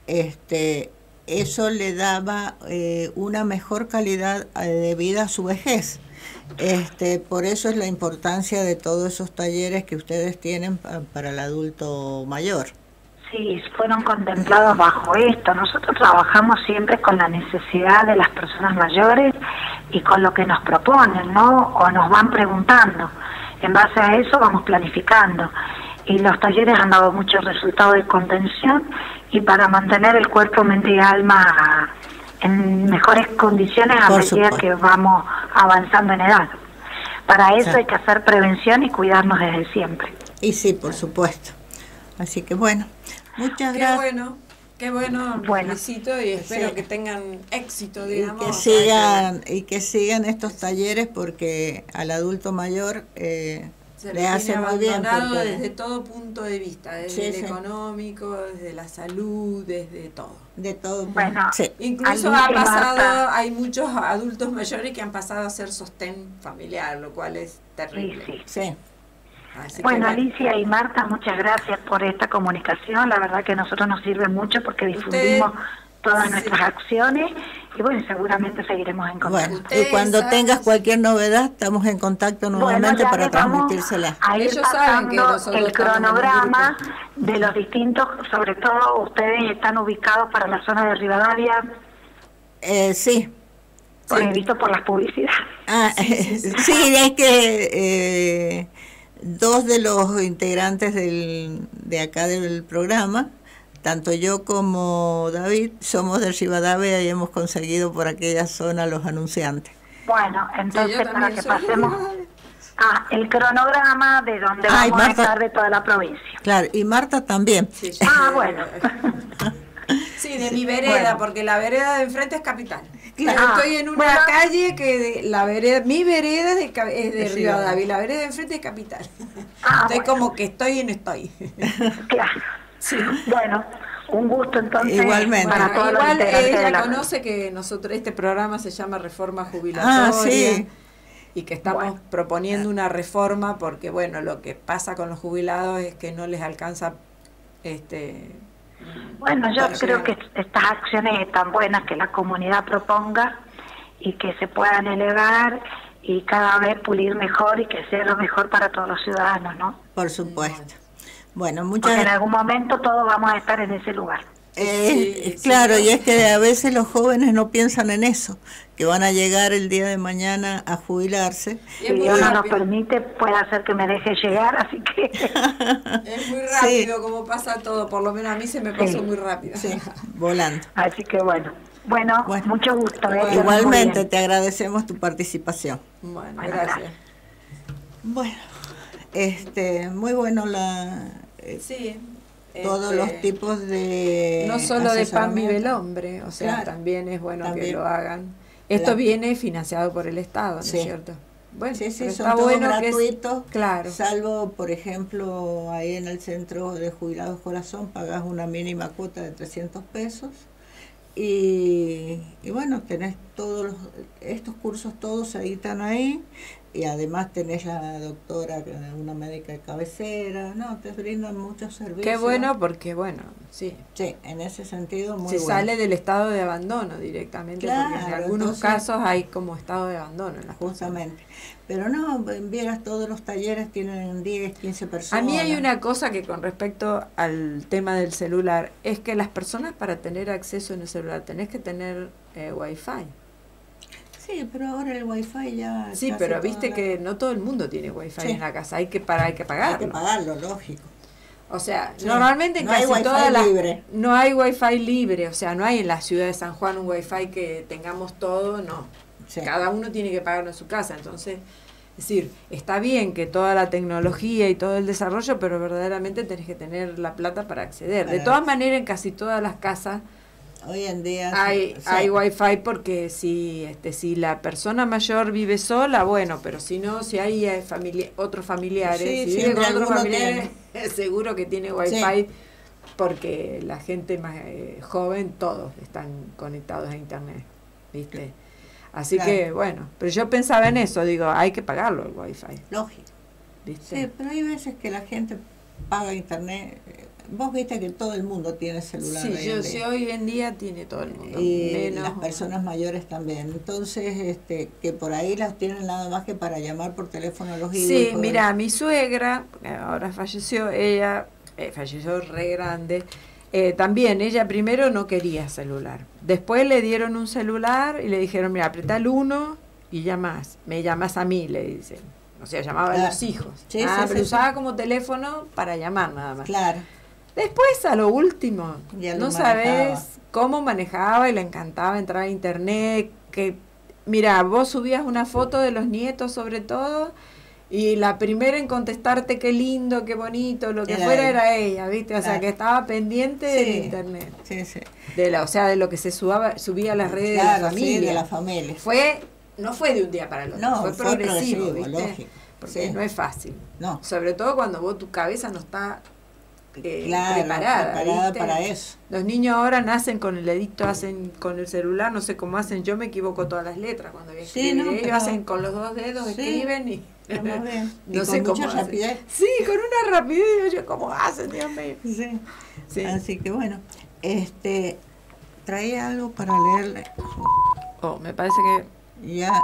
[SPEAKER 4] este eso le daba eh, una mejor calidad de vida a su vejez. Este, por eso es la importancia de todos esos talleres que ustedes tienen pa, para el adulto mayor.
[SPEAKER 14] Sí, fueron contemplados bajo esto. Nosotros trabajamos siempre con la necesidad de las personas mayores y con lo que nos proponen, ¿no? O nos van preguntando. En base a eso vamos planificando. Y los talleres han dado muchos resultados de contención y para mantener el cuerpo, mente y alma en mejores condiciones a medida que vamos avanzando en edad. Para eso sí. hay que hacer prevención y cuidarnos desde siempre.
[SPEAKER 4] Y sí, por supuesto. Así que bueno, muchas
[SPEAKER 5] qué
[SPEAKER 4] gracias.
[SPEAKER 5] Bueno, qué bueno,
[SPEAKER 14] bueno.
[SPEAKER 5] felicito y espero
[SPEAKER 4] sí.
[SPEAKER 5] que tengan éxito, digamos.
[SPEAKER 4] Y que sigan, y que sigan estos talleres porque al adulto mayor... Eh,
[SPEAKER 5] Se
[SPEAKER 4] le hace muy bien porque...
[SPEAKER 5] desde todo punto de vista, desde
[SPEAKER 4] sí,
[SPEAKER 5] el
[SPEAKER 4] sí.
[SPEAKER 5] económico, desde la salud, desde todo.
[SPEAKER 4] De todo.
[SPEAKER 14] Bueno,
[SPEAKER 4] sí.
[SPEAKER 5] Incluso ha pasado, hay muchos adultos mayores que han pasado a ser sostén familiar, lo cual es terrible.
[SPEAKER 14] Sí, sí.
[SPEAKER 4] sí.
[SPEAKER 5] Así
[SPEAKER 14] bueno,
[SPEAKER 5] que,
[SPEAKER 14] Alicia y Marta, muchas gracias por esta comunicación. La verdad que a nosotros nos sirve mucho porque difundimos Usted, todas sí. nuestras acciones y bueno, seguramente seguiremos en contacto.
[SPEAKER 4] Bueno, y cuando saben, tengas cualquier novedad, estamos en contacto nuevamente
[SPEAKER 14] bueno,
[SPEAKER 4] para transmitírsela.
[SPEAKER 14] A ir Ellos saben que nosotros el cronograma de los distintos, sobre todo ustedes están ubicados para la zona de Rivadavia.
[SPEAKER 4] Eh, sí.
[SPEAKER 14] Por
[SPEAKER 4] sí.
[SPEAKER 14] he visto por las publicidades.
[SPEAKER 4] Ah, sí, sí, sí. sí, es que eh, dos de los integrantes del, de acá del programa, tanto yo como David, somos de Rivadavia y hemos conseguido por aquella zona los anunciantes.
[SPEAKER 14] Bueno, entonces sí, para que pasemos a el cronograma de donde Ay, vamos Marta, a estar de toda la provincia.
[SPEAKER 4] Claro, y Marta también.
[SPEAKER 14] Sí, sí, ah, bueno.
[SPEAKER 5] Sí, de mi vereda, bueno. porque la vereda de enfrente es Capital.
[SPEAKER 4] Claro.
[SPEAKER 5] Ah, estoy en una bueno. calle que de, la vereda, mi vereda es de, es de Rivadavia y la vereda de enfrente es Capital. Ah, estoy bueno. como que estoy y no estoy.
[SPEAKER 14] Claro. Sí. Bueno, un gusto entonces.
[SPEAKER 4] Igualmente.
[SPEAKER 5] Bueno,
[SPEAKER 14] para todos
[SPEAKER 5] igual
[SPEAKER 14] los
[SPEAKER 5] ella
[SPEAKER 14] la...
[SPEAKER 5] conoce que nosotros este programa se llama Reforma Jubilatoria.
[SPEAKER 4] Ah, sí.
[SPEAKER 5] Y que estamos bueno. proponiendo una reforma porque bueno, lo que pasa con los jubilados es que no les alcanza este
[SPEAKER 14] bueno, yo creo que estas acciones están buenas que la comunidad proponga y que se puedan elevar y cada vez pulir mejor y que sea lo mejor para todos los ciudadanos, ¿no?
[SPEAKER 4] Por supuesto. Bueno, muchas
[SPEAKER 14] Porque en algún momento todos vamos a estar en ese lugar.
[SPEAKER 4] Eh, sí, claro, sí. Y es que a veces los jóvenes no piensan en eso, que van a llegar el día de mañana a jubilarse.
[SPEAKER 14] Si Dios no nos permite, puede hacer que me deje llegar, así que...
[SPEAKER 5] Es muy rápido sí. como pasa todo, por lo menos a mí se me pasó sí. muy rápido.
[SPEAKER 4] Sí, volando.
[SPEAKER 14] Así que bueno, bueno, bueno mucho gusto. ¿eh?
[SPEAKER 4] Bueno, igualmente, te agradecemos tu participación.
[SPEAKER 5] Bueno, bueno gracias. gracias.
[SPEAKER 4] Bueno, este, muy bueno la... Eh,
[SPEAKER 5] sí.
[SPEAKER 4] Todos
[SPEAKER 5] este,
[SPEAKER 4] los tipos de
[SPEAKER 5] no solo de pan vive el hombre, o sea, claro, también es bueno también, que lo hagan. Esto la, viene financiado por el Estado, ¿no sí. es cierto? Bueno,
[SPEAKER 4] sí, sí,
[SPEAKER 5] pero
[SPEAKER 4] son
[SPEAKER 5] está
[SPEAKER 4] todos
[SPEAKER 5] bueno que es-
[SPEAKER 4] gratuitos,
[SPEAKER 5] claro.
[SPEAKER 4] salvo, por ejemplo, ahí en el Centro de Jubilados Corazón pagás una mínima cuota de trescientos pesos y, y bueno, tenés todos los, estos cursos todos ahí están ahí y además tenés la doctora, una médica de cabecera, no, te brindan muchos servicios.
[SPEAKER 5] Qué bueno, porque bueno, sí.
[SPEAKER 4] Sí, en ese sentido muy
[SPEAKER 5] Se
[SPEAKER 4] bueno.
[SPEAKER 5] sale del estado de abandono directamente, porque en
[SPEAKER 4] Claro,
[SPEAKER 5] algunos
[SPEAKER 4] entonces-
[SPEAKER 5] casos hay como estado de abandono en las
[SPEAKER 4] Justamente. Pero no, vieras, todos los talleres tienen diez, quince personas.
[SPEAKER 5] A mí hay una cosa que con respecto al tema del celular, es que las personas para tener acceso en el celular tenés que tener eh, wifi.
[SPEAKER 4] Sí, pero ahora el wifi ya...
[SPEAKER 5] Sí,
[SPEAKER 4] casi
[SPEAKER 5] pero
[SPEAKER 4] toda
[SPEAKER 5] viste
[SPEAKER 4] la-
[SPEAKER 5] que no todo el mundo tiene wifi
[SPEAKER 4] Sí.
[SPEAKER 5] en la casa, hay que, para, hay que pagarlo.
[SPEAKER 4] Hay que pagarlo, lógico.
[SPEAKER 5] O sea,
[SPEAKER 4] Sí.
[SPEAKER 5] normalmente en
[SPEAKER 4] No hay
[SPEAKER 5] casi
[SPEAKER 4] wifi
[SPEAKER 5] todas las...
[SPEAKER 4] libre.
[SPEAKER 5] No hay wifi libre, o sea, no hay en la ciudad de San Juan un wifi que tengamos todo, no.
[SPEAKER 4] Sí.
[SPEAKER 5] Cada uno tiene que pagarlo en su casa, entonces... Es decir, está bien que toda la tecnología y todo el desarrollo, pero verdaderamente tenés que tener la plata para acceder. De
[SPEAKER 4] Para-
[SPEAKER 5] todas maneras, en casi todas las casas
[SPEAKER 4] Hoy en día...
[SPEAKER 5] hay,
[SPEAKER 4] sí.
[SPEAKER 5] hay wifi, porque si este si la persona mayor vive sola, bueno, pero si no, si hay eh, familia, otros familiares,
[SPEAKER 4] Sí,
[SPEAKER 5] si vive
[SPEAKER 4] siempre
[SPEAKER 5] con otros
[SPEAKER 4] alguno
[SPEAKER 5] familiares, seguro que tiene wifi,
[SPEAKER 4] Sí.
[SPEAKER 5] porque la gente más eh, joven, todos están conectados a internet, ¿viste? Así
[SPEAKER 4] Claro.
[SPEAKER 5] que, bueno, pero yo pensaba en eso, digo, hay que pagarlo el wifi,
[SPEAKER 4] Lógico.
[SPEAKER 5] ¿viste?
[SPEAKER 4] Sí, pero hay veces que la gente paga internet. Vos viste que todo el mundo tiene celular.
[SPEAKER 5] Sí,
[SPEAKER 4] hoy
[SPEAKER 5] yo,
[SPEAKER 4] en
[SPEAKER 5] sí,
[SPEAKER 4] día.
[SPEAKER 5] hoy en día tiene todo el mundo,
[SPEAKER 4] Y
[SPEAKER 5] menos
[SPEAKER 4] las personas mayores también. Entonces, este, que por ahí las tienen nada más que para llamar por teléfono a los hijos.
[SPEAKER 5] Sí, mira, mi suegra, que ahora falleció, ella eh, falleció re grande, eh, también ella primero no quería celular, después le dieron un celular y le dijeron, mira, apretá el uno y llamás, me llamas a mí, le dicen, o sea, llamaba a
[SPEAKER 4] Claro.
[SPEAKER 5] los hijos,
[SPEAKER 4] Sí,
[SPEAKER 5] ah,
[SPEAKER 4] sí,
[SPEAKER 5] pero
[SPEAKER 4] sí,
[SPEAKER 5] usaba
[SPEAKER 4] sí.
[SPEAKER 5] como teléfono para llamar nada más.
[SPEAKER 4] Claro.
[SPEAKER 5] Después, a lo último,
[SPEAKER 4] Ya lo
[SPEAKER 5] no
[SPEAKER 4] manejaba.
[SPEAKER 5] sabes cómo manejaba y le encantaba entrar a internet, que mira, vos subías una foto de los nietos sobre todo y la primera en contestarte qué lindo, qué bonito, lo que
[SPEAKER 4] Era
[SPEAKER 5] fuera
[SPEAKER 4] ella.
[SPEAKER 5] era ella, ¿viste? O sea,
[SPEAKER 4] Claro.
[SPEAKER 5] que estaba pendiente
[SPEAKER 4] Sí.
[SPEAKER 5] del internet.
[SPEAKER 4] Sí, sí.
[SPEAKER 5] De la, o sea, de lo que se subaba, subía a las redes
[SPEAKER 4] Claro,
[SPEAKER 5] de la
[SPEAKER 4] sí,
[SPEAKER 5] familia.
[SPEAKER 4] de la familia.
[SPEAKER 5] Fue, no fue de un día para el otro,
[SPEAKER 4] No,
[SPEAKER 5] fue
[SPEAKER 4] fue
[SPEAKER 5] progresivo,
[SPEAKER 4] progresivo,
[SPEAKER 5] ¿viste?
[SPEAKER 4] lógico.
[SPEAKER 5] Porque
[SPEAKER 4] Sí.
[SPEAKER 5] no es fácil.
[SPEAKER 4] No.
[SPEAKER 5] Sobre todo cuando vos tu cabeza no está eh,
[SPEAKER 4] Claro,
[SPEAKER 5] preparada.
[SPEAKER 4] preparada
[SPEAKER 5] ¿viste?
[SPEAKER 4] para eso.
[SPEAKER 5] Los niños ahora nacen con el dedito, hacen con el celular, no sé cómo hacen, yo me equivoco todas las letras cuando voy a
[SPEAKER 4] Sí,
[SPEAKER 5] escribir.
[SPEAKER 4] no,
[SPEAKER 5] Ellos
[SPEAKER 4] pero-
[SPEAKER 5] hacen con los dos dedos,
[SPEAKER 4] Sí.
[SPEAKER 5] escriben y
[SPEAKER 4] Estamos bien. Y
[SPEAKER 5] no
[SPEAKER 4] con
[SPEAKER 5] sé cómo
[SPEAKER 4] mucha
[SPEAKER 5] hacen.
[SPEAKER 4] rapidez.
[SPEAKER 5] Sí, con una rapidez, digo yo, ¿cómo hacen, Dios mío?
[SPEAKER 4] Sí.
[SPEAKER 5] Sí.
[SPEAKER 4] Así que bueno, este, traía algo para leerle.
[SPEAKER 5] Oh, me parece que
[SPEAKER 4] Ya,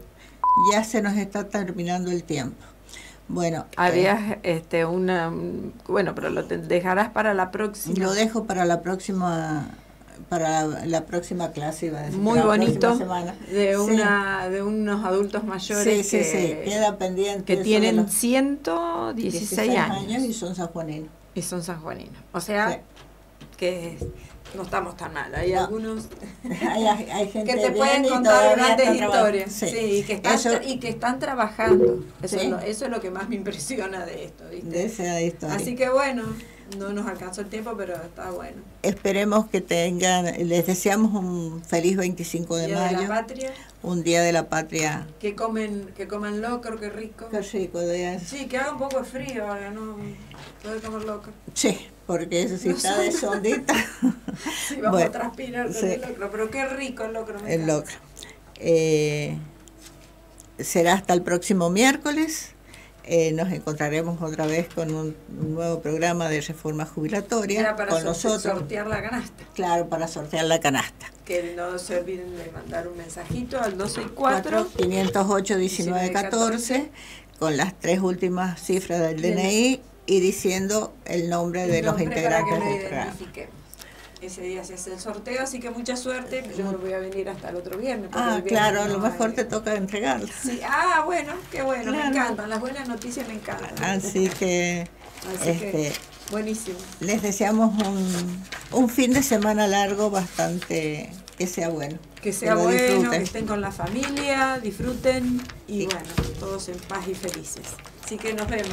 [SPEAKER 4] ya se nos está terminando el tiempo. Bueno,
[SPEAKER 5] había este una un- bueno, pero lo te- dejarás para la próxima.
[SPEAKER 4] lo dejo para la próxima, para la, la próxima clase, iba a decir,
[SPEAKER 5] Muy
[SPEAKER 4] para la
[SPEAKER 5] bonito,
[SPEAKER 4] próxima semana.
[SPEAKER 5] de
[SPEAKER 4] Sí.
[SPEAKER 5] una de unos adultos mayores
[SPEAKER 4] Sí, sí,
[SPEAKER 5] que,
[SPEAKER 4] sí, queda pendiente
[SPEAKER 5] que
[SPEAKER 4] eso de
[SPEAKER 5] tienen
[SPEAKER 4] los
[SPEAKER 5] ciento dieciséis años.
[SPEAKER 4] y son sanjuaninos.
[SPEAKER 5] Y son sanjuaninos. O sea,
[SPEAKER 4] Sí.
[SPEAKER 5] que no estamos tan mal. Hay
[SPEAKER 4] No.
[SPEAKER 5] algunos
[SPEAKER 4] Hay, hay- hay gente
[SPEAKER 5] que te
[SPEAKER 4] bien
[SPEAKER 5] pueden
[SPEAKER 4] y
[SPEAKER 5] contar
[SPEAKER 4] todavía
[SPEAKER 5] grandes
[SPEAKER 4] están trabajando.
[SPEAKER 5] historias. Sí,
[SPEAKER 4] Sí.
[SPEAKER 5] y, que están,
[SPEAKER 4] Eso-
[SPEAKER 5] y que están trabajando. Eso,
[SPEAKER 4] Sí.
[SPEAKER 5] es lo, eso es lo que más me impresiona de esto. ¿viste?
[SPEAKER 4] De esa historia.
[SPEAKER 5] Así que bueno, no nos alcanzó el tiempo, pero está bueno.
[SPEAKER 4] Esperemos que tengan, les deseamos un feliz veinticinco de
[SPEAKER 5] Día de
[SPEAKER 4] mayo,
[SPEAKER 5] la Patria,
[SPEAKER 4] un día de la patria.
[SPEAKER 5] que comen, que coman locro, qué rico.
[SPEAKER 4] Qué rico, de
[SPEAKER 5] Sí, que haga un poco de frío ahora, no puede comer locro.
[SPEAKER 4] Sí, porque eso sí está de
[SPEAKER 5] Nosotros-
[SPEAKER 4] sondita.
[SPEAKER 5] Sí, vamos
[SPEAKER 4] Bueno,
[SPEAKER 5] a transpirar con
[SPEAKER 4] sí.
[SPEAKER 5] el locro, pero qué rico el locro. me
[SPEAKER 4] El
[SPEAKER 5] encanta.
[SPEAKER 4] locro. Eh, será hasta el próximo miércoles. Eh, nos encontraremos otra vez con un, un nuevo programa de reforma jubilatoria
[SPEAKER 5] Era para
[SPEAKER 4] con
[SPEAKER 5] sorte-
[SPEAKER 4] nosotros.
[SPEAKER 5] sortear la canasta.
[SPEAKER 4] Claro, para sortear la canasta.
[SPEAKER 5] Que no se olviden de mandar un mensajito al dos seis cuatro
[SPEAKER 4] quinientos ocho diecinueve catorce con las tres últimas cifras del D N I y diciendo el nombre de los integrantes
[SPEAKER 5] para que
[SPEAKER 4] del
[SPEAKER 5] lo
[SPEAKER 4] programa.
[SPEAKER 5] identifiquemos. Ese día se hace el sorteo, así que mucha suerte. Yo no voy a venir hasta el otro viernes. porque
[SPEAKER 4] Ah,
[SPEAKER 5] el viernes
[SPEAKER 4] claro, a lo
[SPEAKER 5] no
[SPEAKER 4] mejor
[SPEAKER 5] hay-
[SPEAKER 4] te toca entregarla.
[SPEAKER 5] Sí. Ah, bueno, qué bueno,
[SPEAKER 4] Claro.
[SPEAKER 5] me encantan. Las buenas noticias me encantan.
[SPEAKER 4] Así que,
[SPEAKER 5] Así
[SPEAKER 4] este,
[SPEAKER 5] que, buenísimo.
[SPEAKER 4] les deseamos un, un fin de semana largo bastante, que sea bueno.
[SPEAKER 5] Que sea
[SPEAKER 4] lo
[SPEAKER 5] bueno,
[SPEAKER 4] disfruten.
[SPEAKER 5] que estén con la familia, disfruten y bueno, todos en paz y felices. Así que nos vemos.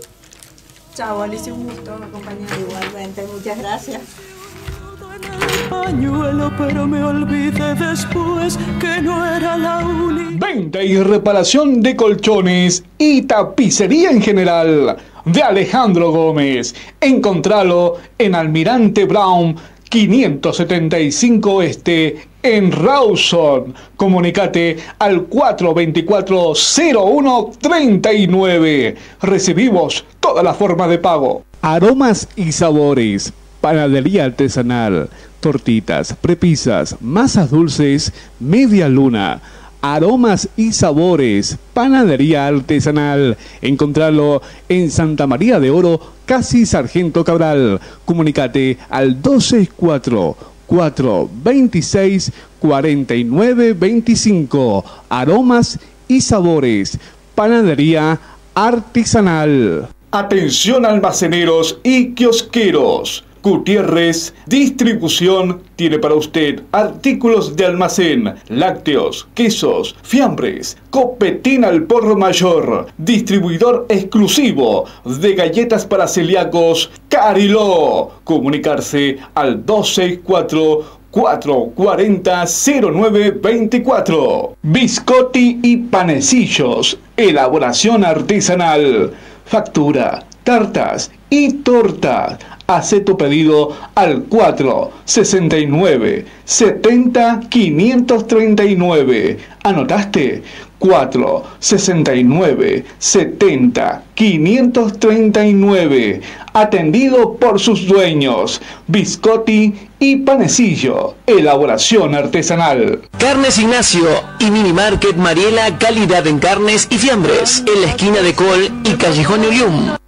[SPEAKER 5] Chao, Alicia, un gusto acompañarte.
[SPEAKER 4] Igualmente, muchas gracias.
[SPEAKER 3] en el pañuelo, pero me olvidé después que no era la única.
[SPEAKER 2] Venta y reparación de colchones y tapicería en general de Alejandro Gómez. Encontralo en Almirante Brown quinientos setenta y cinco Este en Rawson. Comunicate al cuatro veinticuatro cero uno treinta y nueve. Recibimos todas las formas de pago.
[SPEAKER 15] Aromas y sabores. Panadería artesanal. Tortitas, prepisas, masas dulces, media luna. Aromas y sabores. Panadería artesanal. Encontrarlo en Santa María de Oro, casi Sargento Cabral. Comunicate al dos seis cuatro, cuatro veintiséis, cuarenta y nueve veinticinco. Aromas y sabores. Panadería artesanal.
[SPEAKER 2] Atención almaceneros y kiosqueros. Gutiérrez Distribución tiene para usted artículos de almacén, lácteos, quesos, fiambres, Copetín al por mayor, distribuidor exclusivo de galletas para celíacos Cariló. Comunicarse al dos seis cuatro, cuatro cuatro cero, cero nueve veinticuatro. Biscotti y panecillos, elaboración artesanal, factura, tartas y tortas. Hacé tu pedido al cuatro sesenta y nueve, setenta, quinientos treinta y nueve. ¿Anotaste? cuatro sesenta y nueve, setenta, quinientos treinta y nueve. Atendido por sus dueños. Biscotti y panecillo, elaboración artesanal.
[SPEAKER 1] Carnes Ignacio y Mini Market Mariela, calidad en carnes y fiambres, en la esquina de Col y Callejón Ulium.